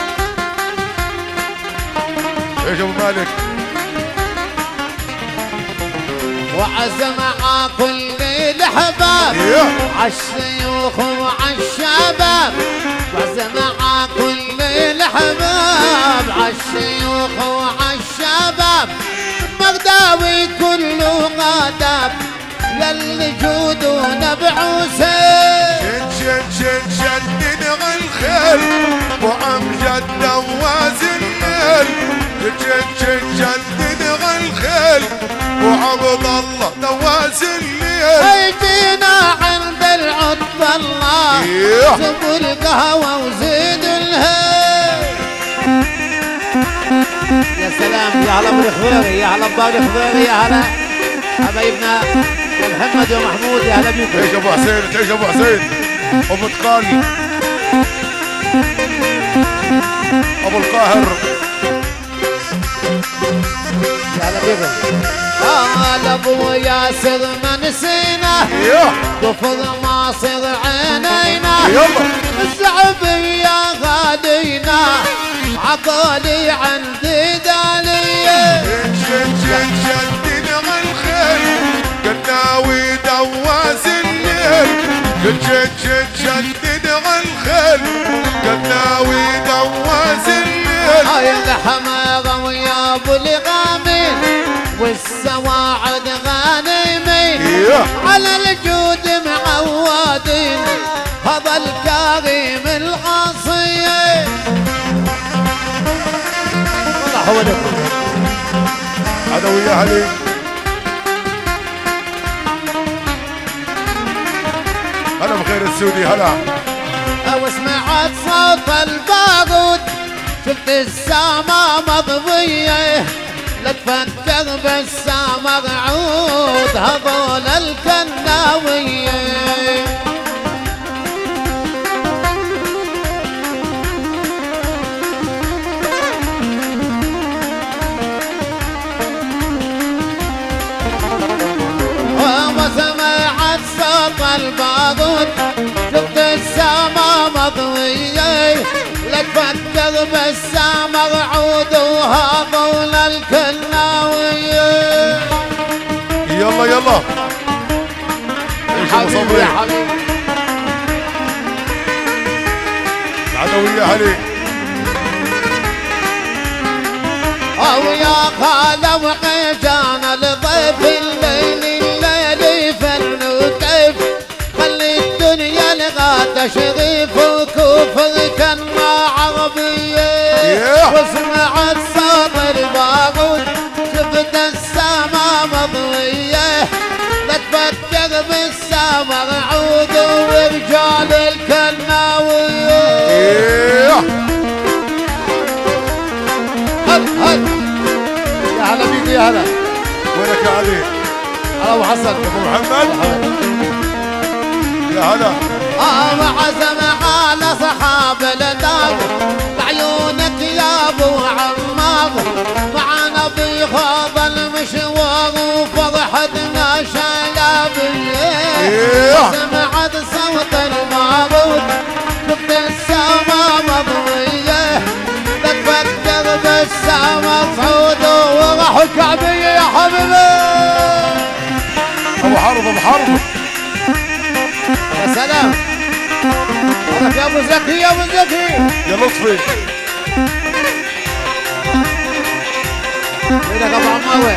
ايش ابو مالك؟ وعزم مع كل الاحباب عالشيوخ وعالشباب وعزم مع كل الاحباب عالشيوخ وعالشباب مغداوي كله غاداب للي جودونا بعوسين شد شدد الخيل وامجد دواز الليل شد شدد الخيل وعبد الله دواز الليل هيجينا عند العطب الله زبوا القهوة وزيدوا الهيل. يا سلام يا هلا بالخضيري يا هلا بالخضيري يا هلا حبايبنا يا محمد يا محمود يا هلا بيكم. تعيش ابو حسين تعيش ابو حسين ابو تقال ابو القاهر يا هلا بيكم. قال ابو ياسر ما نسينا قفل ما صير عينينا الشعبية غالينا عقالي عندي دالية شدد الخيل قناوي دواز الليل شدد الخيل قناوي دواز الليل هاي الحماغة ويا ابو الغامين والسواعد غانمين على الجود معودين هذا الكريم العصيه. والله هو لكم هذا ويا علي هلا بخير السودي هلا وسمعت صوت البارود شفت السما مضويه لا تفكر بالسما عود هذول الكناويه. وسمعت صوت البارود شفت السما مضويه لا تفكر بالسما عود وهذول الكناويه. يلا يلا حبيبي يا حبيبي العدوية علي او يا خالة وعجان الضيف الليل يفن وكيف خلي الدنيا لغاده شغيف وكفر كان عربيه وسمعت صوت البارود شفت السما مضويه لا تفكر بالسما عود ورجال الكناويه. هل يا هلا بيكم يا هلا وينك يا علي؟ هلا ابو حسن ابو محمد يا هلا وعزم على صحاب الدار بعيونك يا ابو عمار معنا بيخاض المشوار وفرحتنا شلابيه. سمعت صوت المعروض شفت السما مضويه لا تفكر بالسما صعود وراحوا كعبيه يا حبيبي. ابو حرب ابو حرب يا سلام يا ابو زكي يا ابو زكي يا لطفي وينك ابو عماوي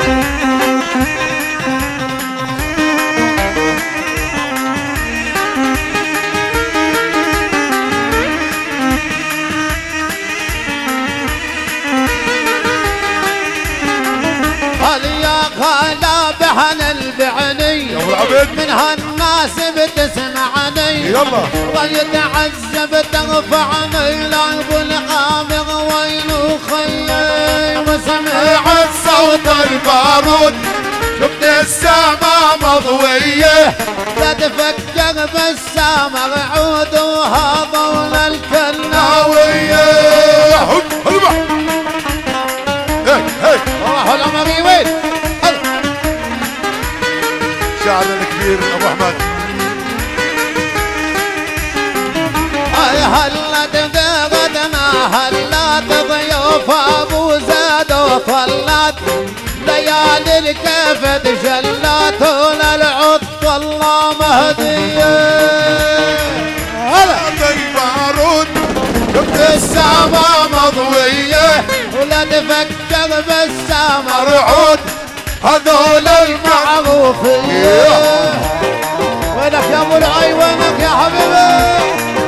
خلا بحن البعني يا ابو العبيد من هالناس بتسمعني يلا ويتعذب ترفعني لعب القامر ويل خيي وسمعت صوت البارود شفت السما مضوية لا تفكر بالسامر عود وهضول الكلاوية هيك راحوا العمري وين شاعرنا الكبير ابو احمد هلا تغدنا هلا ضيوف ابو زاد وطلات ليالي الكيف تجلات وللعط الله مهديه هلا بارود شفت السما مضوية ولا تفكر بالسامر رعود هذول معروفين وينك يا ابو العي وينك يا حبيبي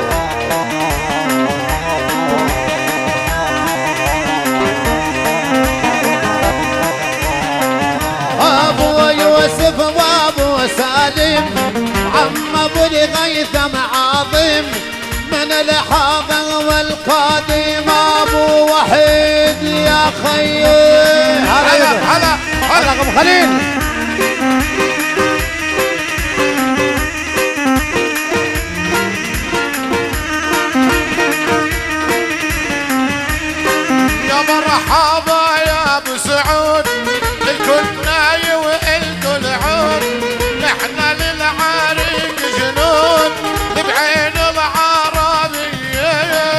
ابو يوسف وابو سالم عم ابو الغيثم عظيم من الحاضر والقادم ابو وحيد يا خيي هلا ابو خليل يا مرحبا يا ابو سعود الكل ناي والكل عود نحن للعريق جنود بعين العربية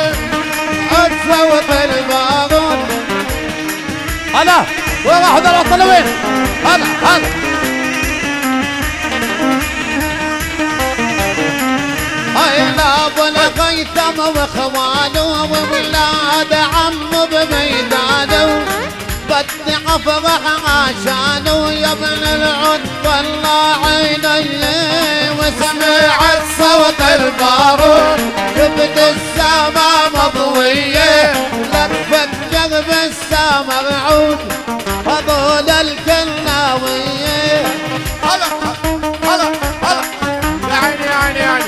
اتسوط البارود هلا وين راح هذول الطلوين هلا هاي ابو الغيثم واخوانه وولاد عمه بميدانه بدي افرح عشانه يا ابن العد طلع عيني وسمعت صوت البارود جبت السما مضويه لا تفكر بالسما عود هذول الكلاويه هلا يا عيني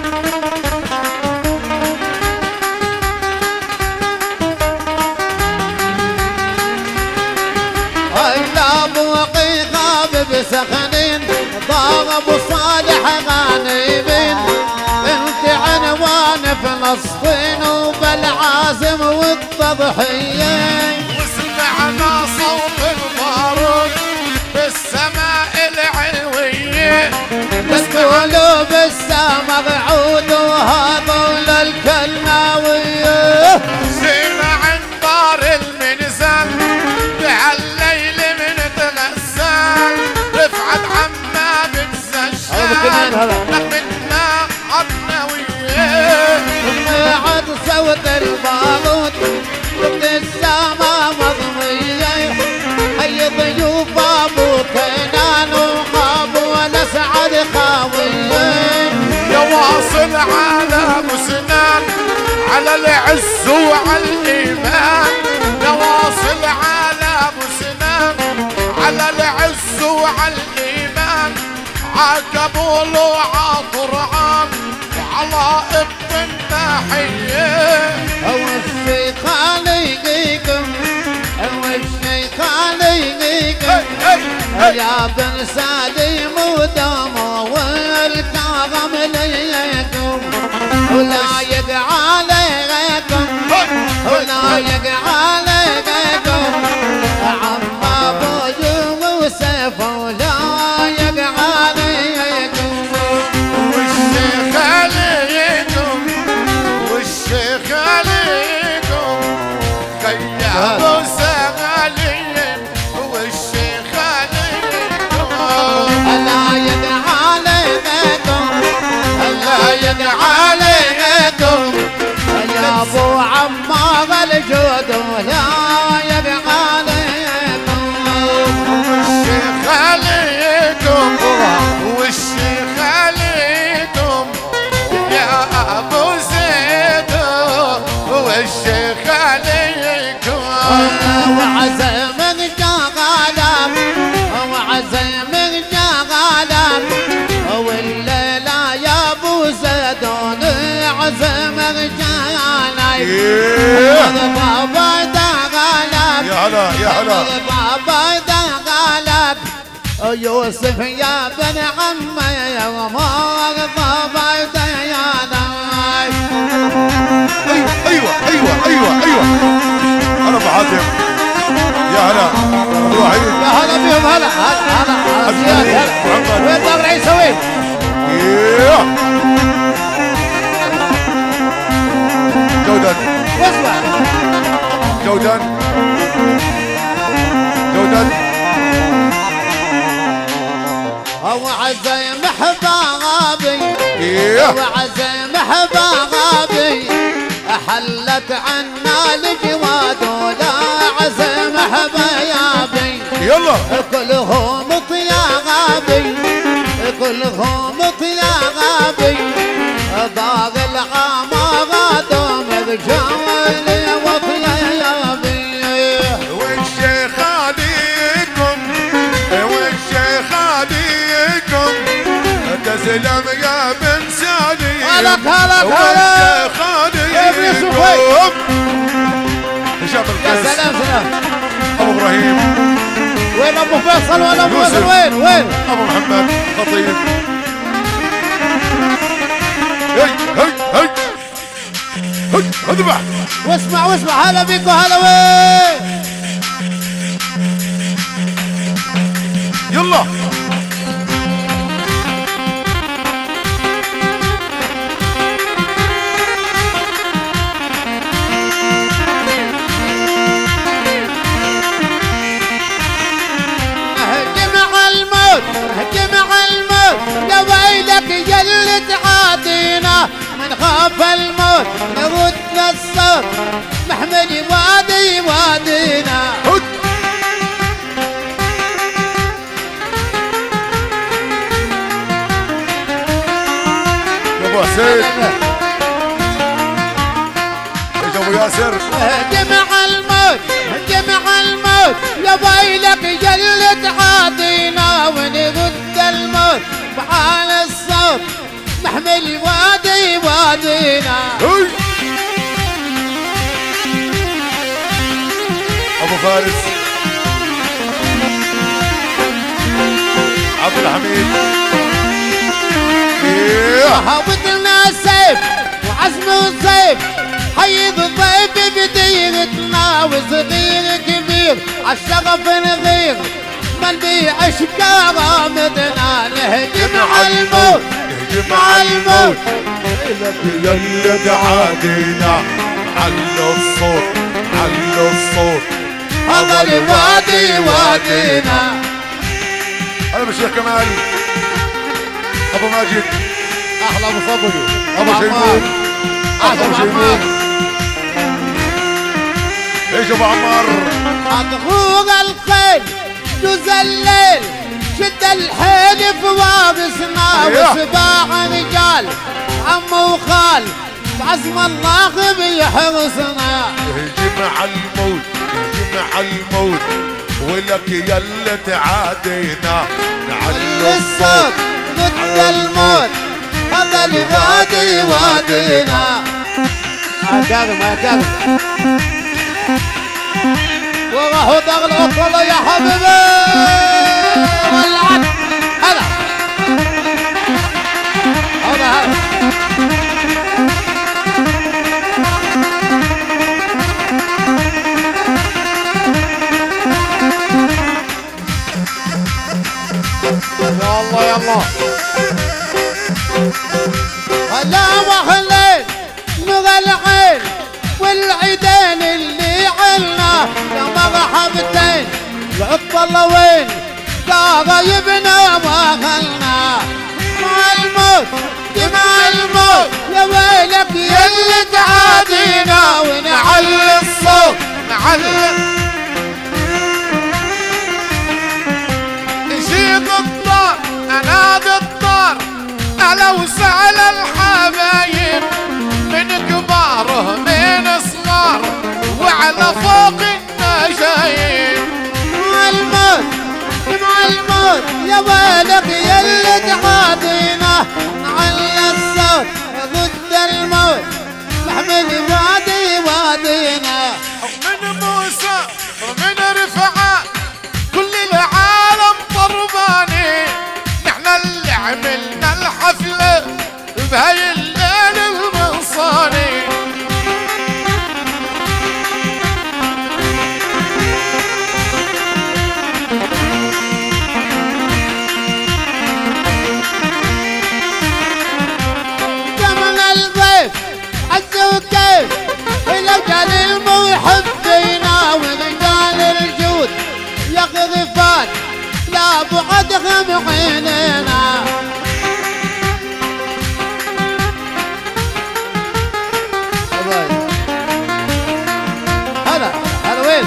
بسخنين ضرب صالح غانمين انت عنوان فلسطين وبالعازم والتضحية وسمعنا صوت البارود بالسماء العلوية بس قلوب السما عود وهذول الكلاوية سينا عن دار المنزل بهالليل من تغسل رفعت عما بتسجل لقمنا عدناوية سمعت صوت البارود شفت السما مضوية هي ضيوف ابو كنان وابو الاسعد خاوية يا واصل على ابو سنان على العز وعلى الايمان يا واصل على ابو سنان على العز وعلى الايمان عقبول وعطرعان وعلى ابن الناحيه هو الشيخ عليكم هو الشيخ عليكم يا بن سالم ودمه والكرم ليكم ولا يقع عليكم ولا يقع عليكم عم ابو يوسف ولا يقع عليكم والشيخ عليكم والشيخ عليكم خيا ابو سالم والشيخ عليكم بابا دغلك يا هلا يا هلا بابا دغلك يوسف يا بن عمي يا غمار بابا ديانك. ايوه ايوه ايوه ايوه هلا ابو حاتم يا هلا ابو وحيد يا هلا بيهم هلا هلا زياد هلا وين طارق عيسى وين؟ جودان واسمع جودان جودان هو عزي محبابي وعزي محبابي حلت عنا الجواد ولا عزي محبابي يلا كلهم طيابي كلهم طيابي ضاق العمارات ومرجعلي وطيابي. والشيخ عليكم والشيخ عليكم تسلم يا بن سالي هلك هلك والشيخ عليكم هشام يا القيس سلام سلام ابو ابراهيم وين ابو فيصل وين ابو فيصل وين ابو محمد خطيب هي هي هي هي اذبح واسمع هلا بيكو هلا وين يلا يا ويلك يلي تعادينا من خاف الموت نرد للصوت محمل وادي وادينا. يا ابو حسين ايش ابو ياسر جمع الموت يا ويلك يلي تعادينا ونرد الموت بحال الصوت محمل وادي وادينا. ابو فارس عبد الحميد هاوتنا سيف وعزم وسيف حيد الضيف بديرتنا وصغير كبير عالشغف نغير ما نبيعش كرامتنا نهجم عالموت نهجم عالموت يلي تعادينا علوا الصوت علوا الصوت هذا الوادي وادينا. انا بالشيخ كمال ابو ماجد احلى ابو صبري ابو شيمون ابو عمار ايش ابو عمار اضغوغ الخيل جوز الليل شد الحيل في وابسنا وسباع رجال عم وخال عزم الله بيحرسنا. اهجم على الموت اهجم على الموت ولك يلا تعادينا نعلي الصوت ضد الموت هذا الوادي وادينا. هكذا وراحوا تغلط والله يا حبيبي ولعت هلا هلا يلا يلا هلا وخليل مغلعين والعيدين اللي عنا يا مرحبتين العطلة وين قرايبنا واهلنا مع الموت مع الموت يا ويلك يلي تعادينا ونعلي الصوت نعلي يشيط الطار انادي الطار اهلا وسهلا الحبايب من كباره من صغار وعلى فوق النشايب مع الموت يا ويلك يلي تعادينا نعلي الصوت ضد الموت محمل وادي بعدهم عينينا. هلا هلا وين؟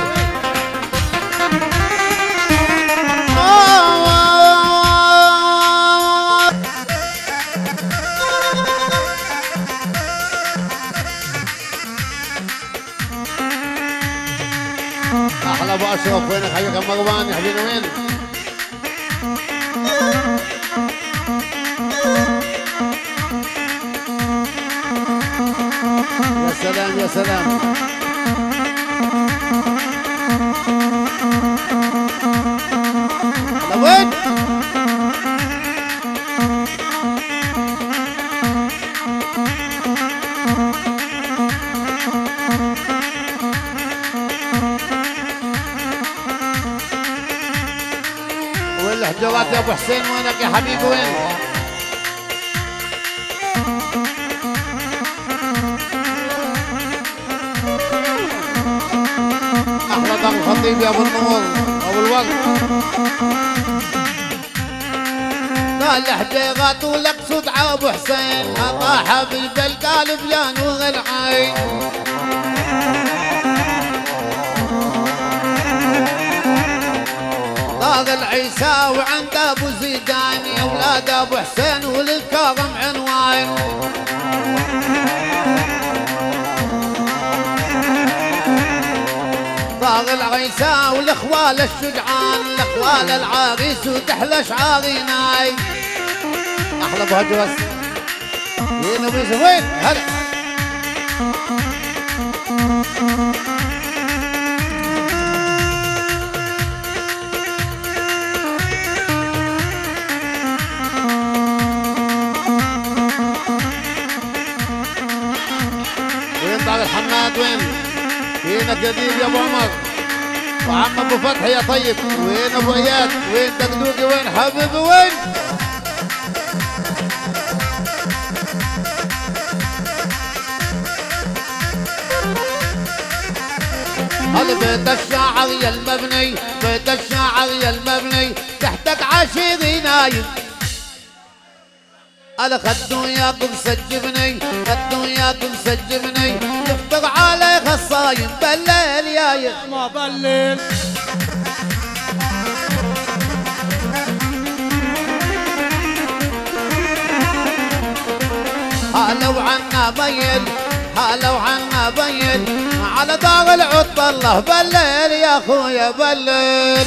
احلى ابو اشرف وينك حبيبي يا مروان يا حبيبي وين؟ يا سلام يا سلام. هلا وين؟ والحجرات يا ابو حسين وينك يا حبيبي وين؟ احلى ضم الخطيب يا ابو النور ابو الوقت. قال الحجيغات ولك صدعة ابو حسين طاح بالقلب يا نور العين. طاغ العيسى وعند ابو زيدان يا اولاد ابو حسين وللكرم عنوان. طاغ العيسى والاخوال الشجعان الاخوال العريس وتحلى شعاريناي. احلى ابو هجرس وين ابو يوسف وين؟ هلا وين طاغ الحماد وين؟ وينك يا ديب يا ابو عمر وعم ابو فتحي يا طيب. وين ابو اياد؟ وين دقدوقي؟ وين حبيبي وين؟ هل بيت الشاعر يا المبني بيت الشاعر يا المبني تحتك عشيري نايم. انا خدوا ياكم سجبني خدوا ياكم سجبني يفطر عليك الصايم بالليل يايم ما بالليل. هلو عنا بين هلو عنا بين على دار العط الله بالليل يا اخويا بالليل.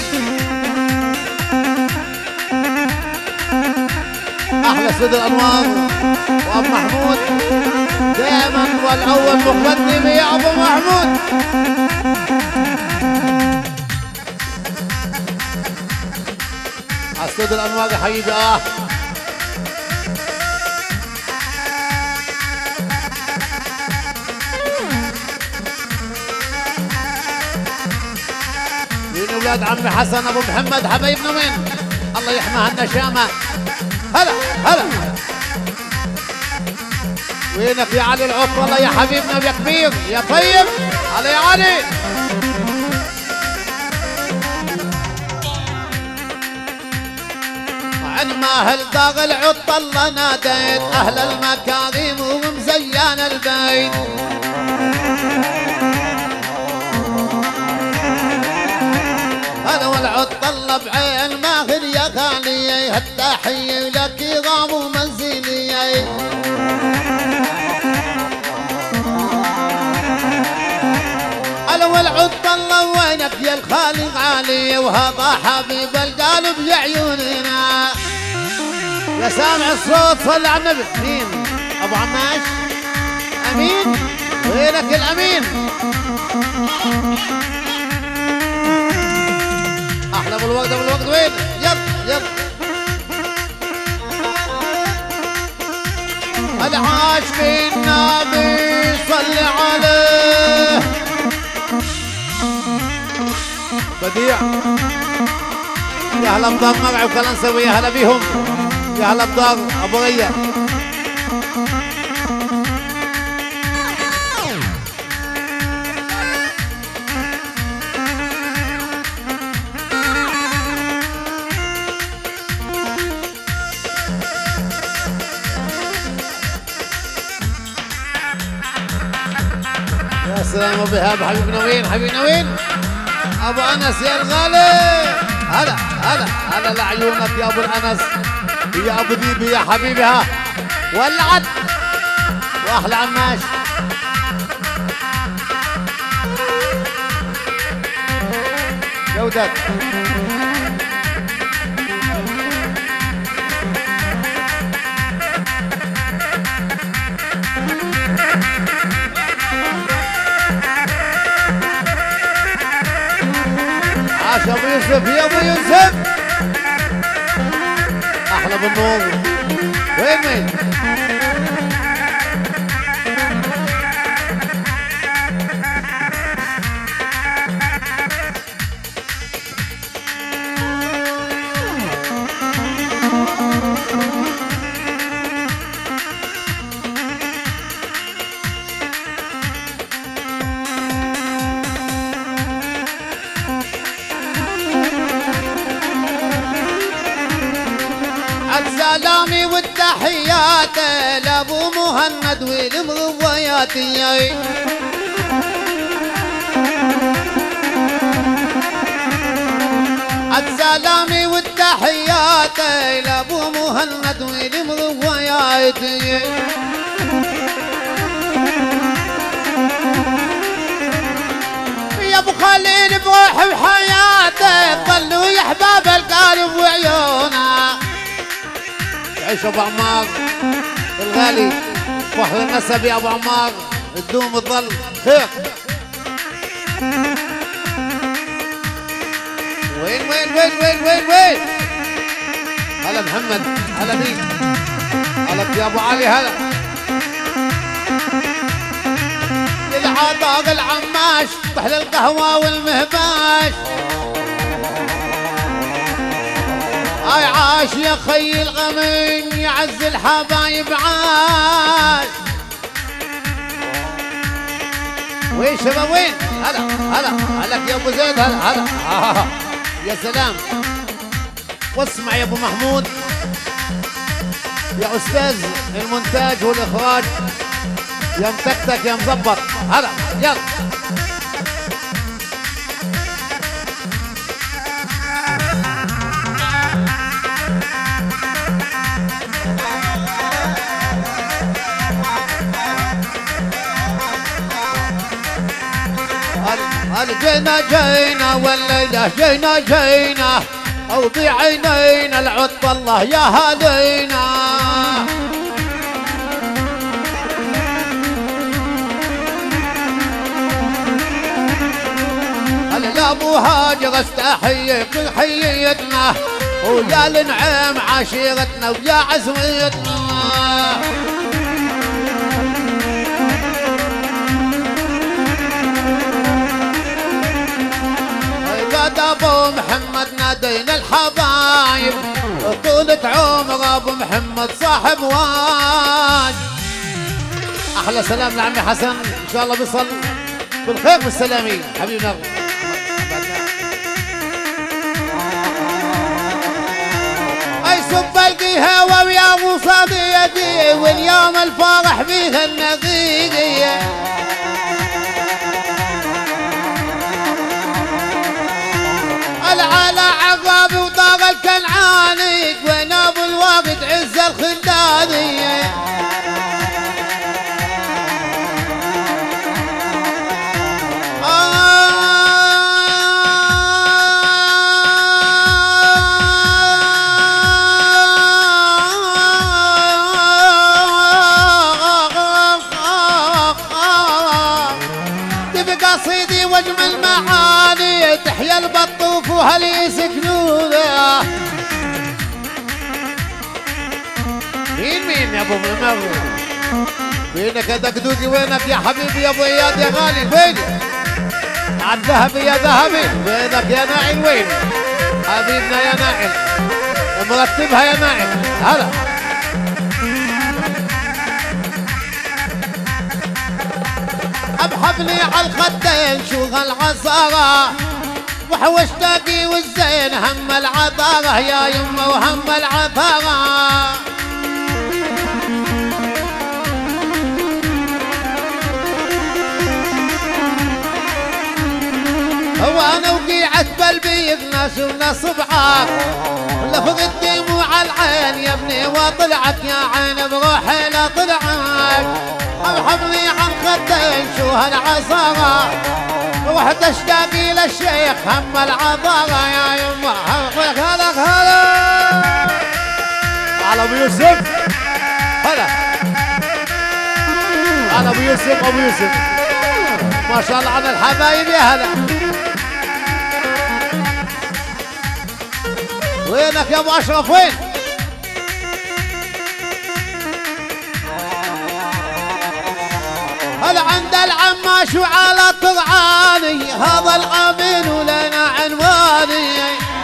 احلى سيد الانوار وابو محمود دائما والاول مقدم يا ابو محمود. السيد الانوار يا حبيبي وين اولاد عمي حسن ابو محمد حبايبنا وين؟ الله يحمى هالنشامه. هلا هلا وينك يا علي العط والله يا حبيبنا يا كبير يا طيب. هلا يا علي. عن ماهل داغ العط الله ناديت اهل المكارم ومزيان البيت. انا والعط الله بعين ماهر يا غالي هالتحيه لك كرام ومنزلي. انا والعط الله وينك يا الخالق علي وهذا حبيب القلب يا عيوننا. يا سامع الصوت صل على النبي. مين؟ ابو عماش امين. وينك الامين؟ احلى بالوقت بالوقت وين؟ يلا يلا العاشق النبي صل عليه. بديع يا هلا بضار مرعي وكلنسوي يا هلا بيهم. يا هلا بضار ابو ريا. يا سلام ابو ايهاب حبيبنا وين حبيبنا وين ابو انس يا الغالي هلا هلا هلا لعيونك يا ابو الانس يا ابو ديبي يا حبيبي ها ولعت واحلى عماش جودك عاش ابو يوسف يا ابو يوسف احلى بالنور وين السلامي والتحيات لابو مهند والمغويات السلامي والتحيات لابو مهند والمغويات يا ابو خليل بروح وحياته ظلوا يا احباب القلب وعيونه عيش ابو عمار الغالي فخر النسب يا ابو عمار تدوم تظل خير وين هلا محمد هلا بيك هلا يا ابو علي هلا العطاق العماش طحل القهوه والمهباش اي عاش يا خي الغمين يعز الحبايب عاش وين شباب وين هلا هلك يا ابو زيد هلا يا سلام واسمع يا ابو محمود يا استاذ المونتاج والاخراج يا متكتك يا مظبط هلا يلا جينا والليلة جينا أو بعينينا العطب الله يا هدينا هلا ابو هاجر استحييك من حيتنا ويا النعيم عشيرتنا ويا عزوتنا ابو محمد نادينا الحبايب طولة عمر ابو محمد صاحب واج احلى سلام لعمي حسن ان شاء الله بيصل بالخير والسلامين حبيبنا اي صب القهوه ويا ابو صديقي واليوم الفرح فيها النقيقيه على عقابي وطاق الكنعاني وين ابو الوقت عز الخلداني تبقى قصيدي واجمل معاني تحيا البطوف وهل يسكنونا مين يا ابو منور وينك يا دقدوقي وينك يا حبيبي يا ابو اياد يا غالي وين عالذهبي يا ذهبي وينك يا ناعم وين حبيبنا يا ناعم مرتبها يا ناعم هلا ابحبني عالخدين شوغل عصارة وحوشتاقي والزين هم العطارة يا يمه وهم العطارة حبيب ناس وناس بعاق لفق الدموع العين يا ابني وطلعت يا عين بروحي لا طلعت ارحمني عن خدي شو هالعصارة وحد اشتاقي للشيخ هم العذارة يا يما هلا على ابو يوسف هلا على ابو يوسف ما شاء الله على الحبايب يا هلا وينك يا ابو اشرف وين؟ هلا عند العماش وعلى طرعاني هذا الامين ولنا عنواني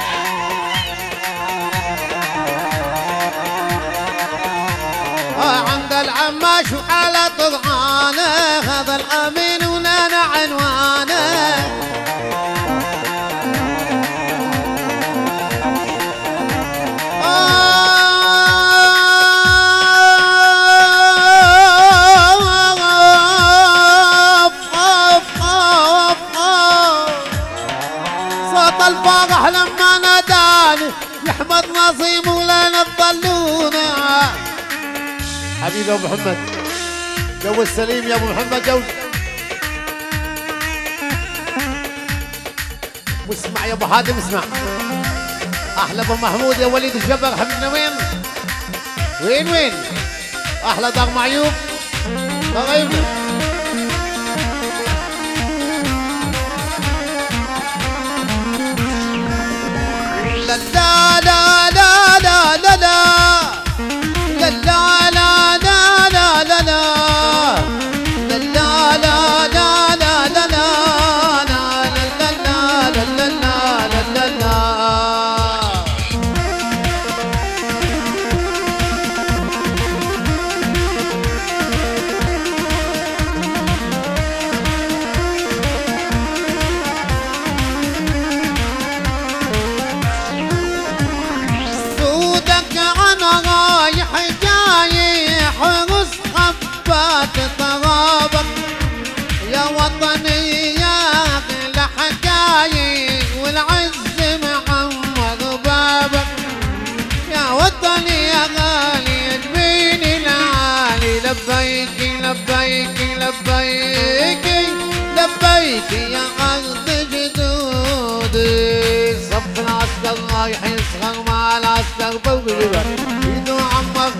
عند العماش وعلى طرعاني هذا الامين ولنا عنواني الفرح لما ناداني يحمد نظيم ولنا تضلونا حبيبي ابو محمد جو السليم يا ابو محمد جو واسمع يا ابو حاتم اسمع احلى ابو محمود يا وليد الجبر حبيبنا وين احلى دار معيوب قريبنا لا لا لا لا لا لا لا لا لا لا لا لا لا لا لا لا لا لا لا طرابك يا وطني يا اغلى حكايق والعز معمر بابك يا وطني يا غالي ادميني العالي لبيك لبيك لبيك لبيك يا ارض جدودي صف العسكر رايح يصغر مع العسكر بوجبه ايده عمر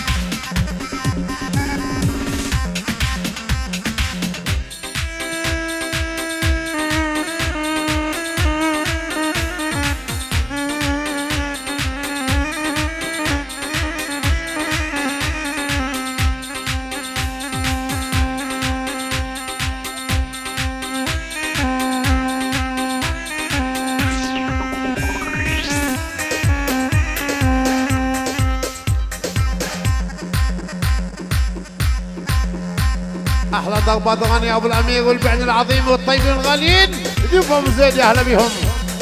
احلى ضربات غني ابو الامير والبعد العظيم والطيبين الغاليين ضيوفهم زيد يا اهلا بهم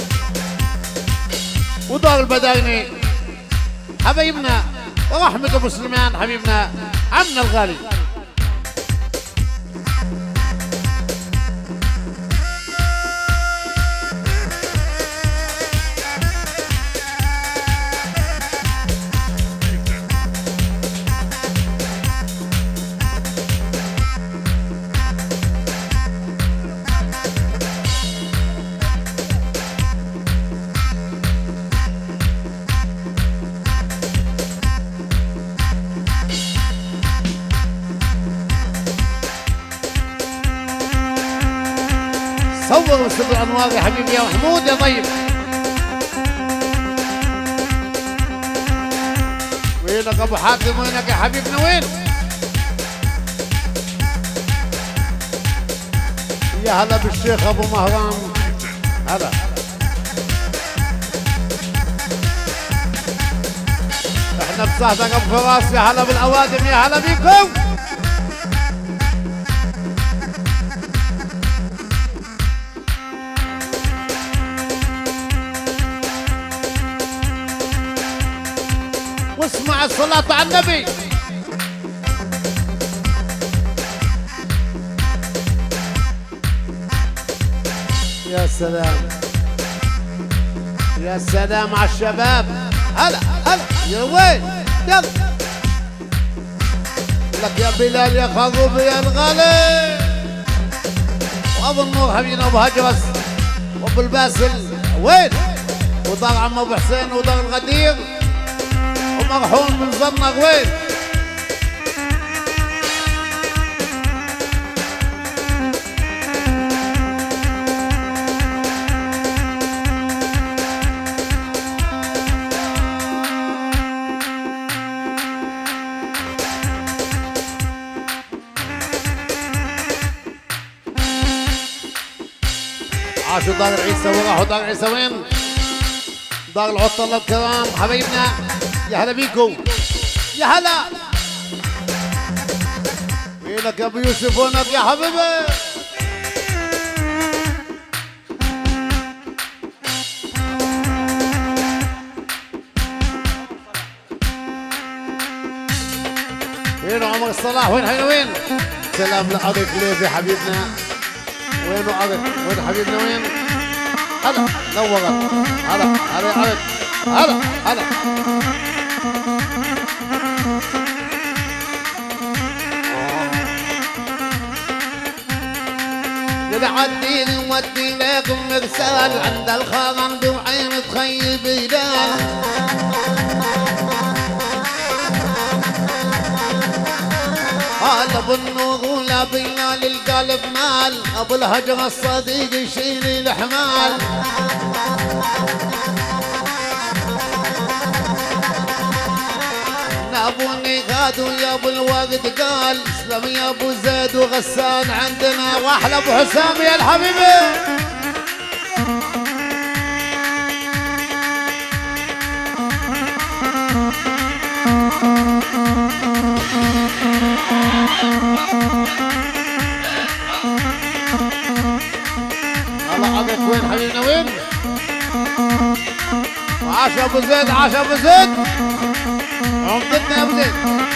ودار البدايني حبايبنا ورحمة ابو سليمان حبيبنا عمنا الغالي صور وسط الانوار يا حبيبي يا محمود يا طيب وينك ابو حاتم وينك يا حبيبنا وين يا هلا بالشيخ ابو مهران هلا احنا بصحتك ابو فراس يا هلا بالاوادم يا هلا بيكم واسمع الصلاة على النبي يا سلام يا سلام على الشباب. هلا هلا يا وين يلا لك يا بلال يا خضوب يا الغالي وابو النور حبيبنا ابو هجرس وابو الباسل وين ودار عم ابو حسين ودار الغدير ومرحوم من زرنق وين عاشوا دار عيسى وراحوا دار عيسى وين؟ دار العطلة الكرام حبايبنا يا هلا بيكم يا هلا وينك يا ابو يوسف وينك يا حبيبي؟ وين عمر الصلاح وين وين؟ سلام لأرض ليفي حبيبنا وينو عرض؟ وين حبيبنا وين؟ هلا نورت هلا هلا عرض هلا هلا يبعدي نودي لكم مرسال عند الخرم بعين تخيل بلال ابو النور ولا بلال القلب مال ابو الهجر الصديق يشيل الحمال ابوني غاد ويا ابو الوقت قال اسلم يا ابو زيد وغسان عندنا واحلى ابو حسام يا الحبيبي الله عبك وين حبيبنا وين؟ عاش ابو زيد عاش ابو زيد عمدتنا يا ابو زيد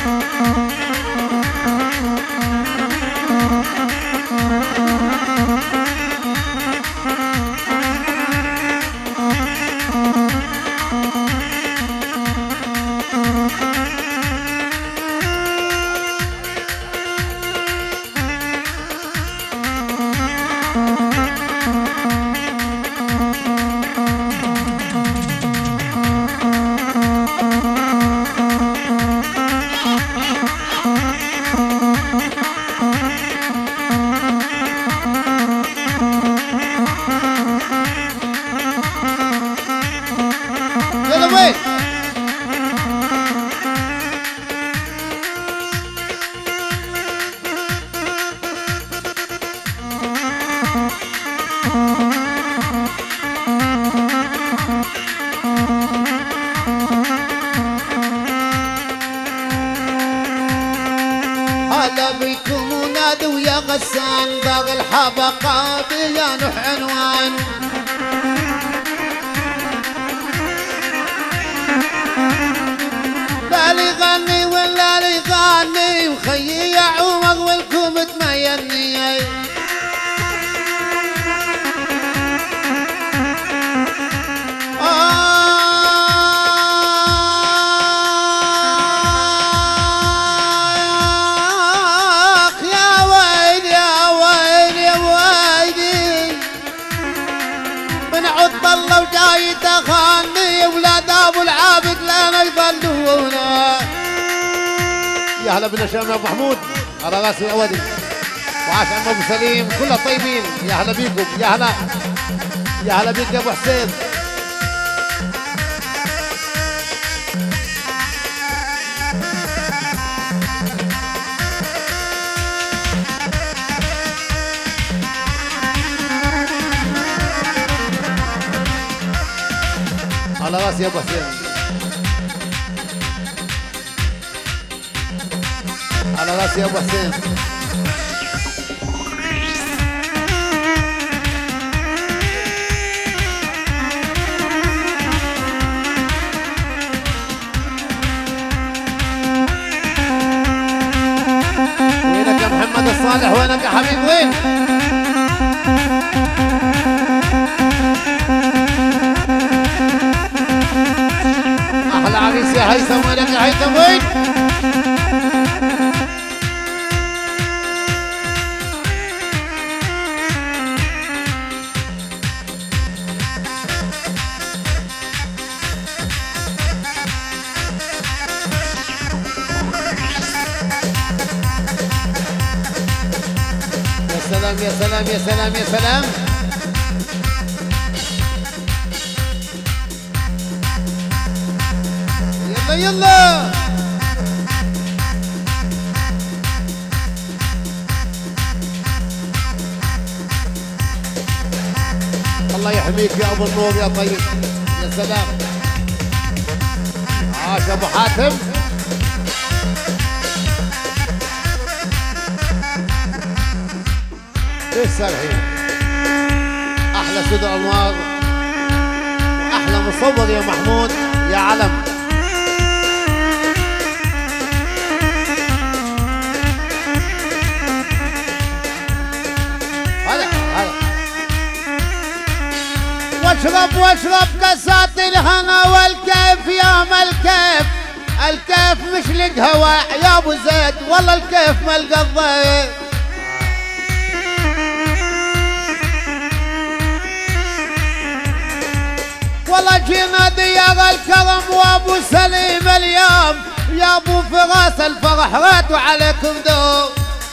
بيكم ونادوا يا غسان دار الحبقات يا نوح عنوان لا لي غني ولا لي غني وخيي يا عمر والكم تميني الله وجاي تخاني ولاد ابو العابد لنا يظلونا يا هلا بنا شام ابو محمود على راسي اودي وعاش عم ابو سليم كلها طيبين يا هلا بيكم يا هلا يا هلا بيك يا ابو حسين على راسي يا ابو حسين على راسي يا ابو حسين وينك يا محمد الصالح وينك يا حبيب وين وينك يا هيثم وين؟ يا سلام يا سلام يا سلام. يلا يلا الله يحميك يا ابو النور يا طيب. يا سلام. عاش ابو حاتم. لسه الحين احلى سود انوار واحلى مصور يا محمود يا علم. هلا هلا. واشرب واشرب كاسات الهنا والكيف يا ما الكيف. الكيف مش القهوة يا ابو زيد والله الكيف ما القضيت. والله جينا ديار الكرم وابو سليم اليوم يا ابو فراس الفرح راتوا عليكم دور.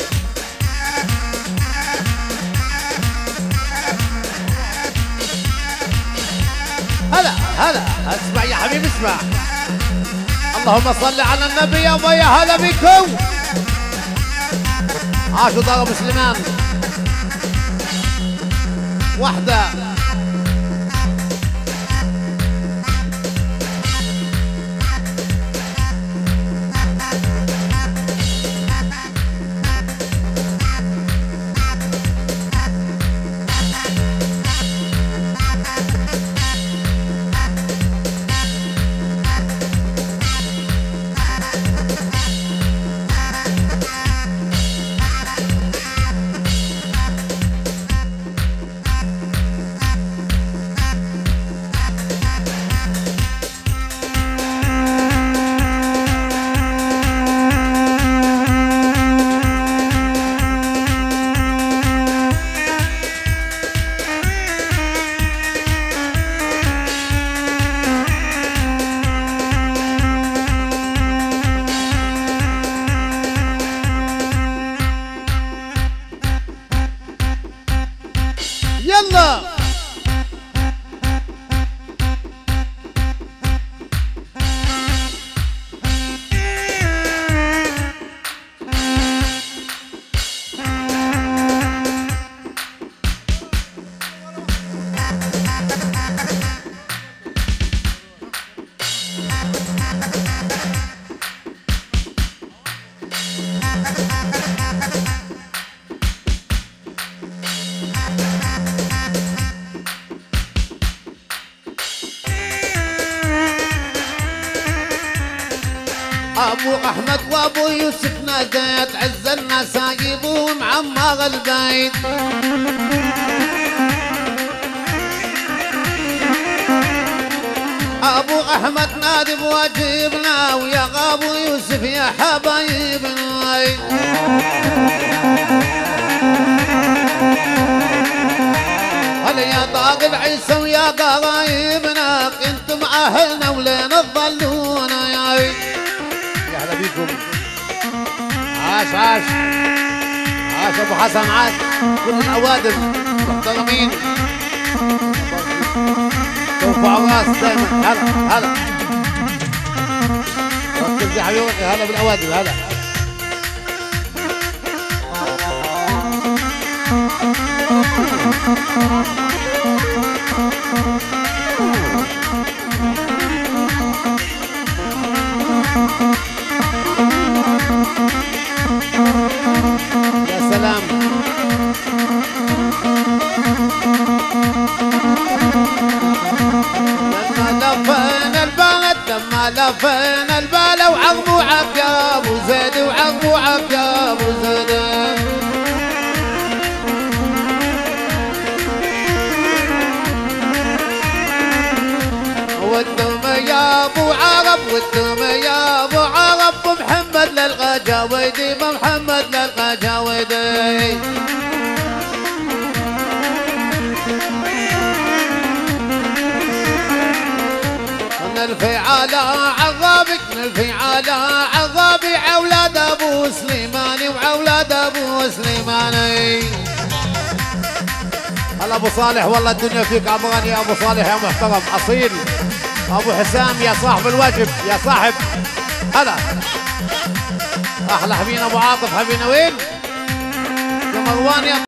هلا هلا اسمع يا حبيبي اسمع. اللهم صل على النبي يا ابويا. هلا بكم. عاشوا دار ابو سليمان. وحده يلا. ابو احمد وابو يوسف ناديت عز الناس يبون عمار البيت. ابو احمد نادي بواجبنا ويا ابو يوسف يا حبايبنا. هلا يا طاق العيسى ويا قرايبنا انتم اهلنا ولين تظلون يا هلا بيكم. عاش عاش عاش ابو حسن عاش. كل الاوادم محترمين. توفى الراس دائما. هلا هلا. ركز يا حبيبي. هلا بالاوادم. هلا يا سلام. لما لفينا البلد وعقبوعك يا ابو زيد وعقبوعك يا ابو زيد. ودهم يا ابو عرب ودهم يا ابو محمد للقجاويدي ابو محمد للقجاويدي نلفي على عظابك نلفي على عظابي اولاد ابو سليماني واولاد ابو سليماني. هلا ابو صالح والله الدنيا فيك عمراني يا ابو صالح يا محترم اصيل. ابو حسام يا صاحب الواجب يا صاحب. هلا احلى حبينا ابو عاطف حبينا وين يا مروان يا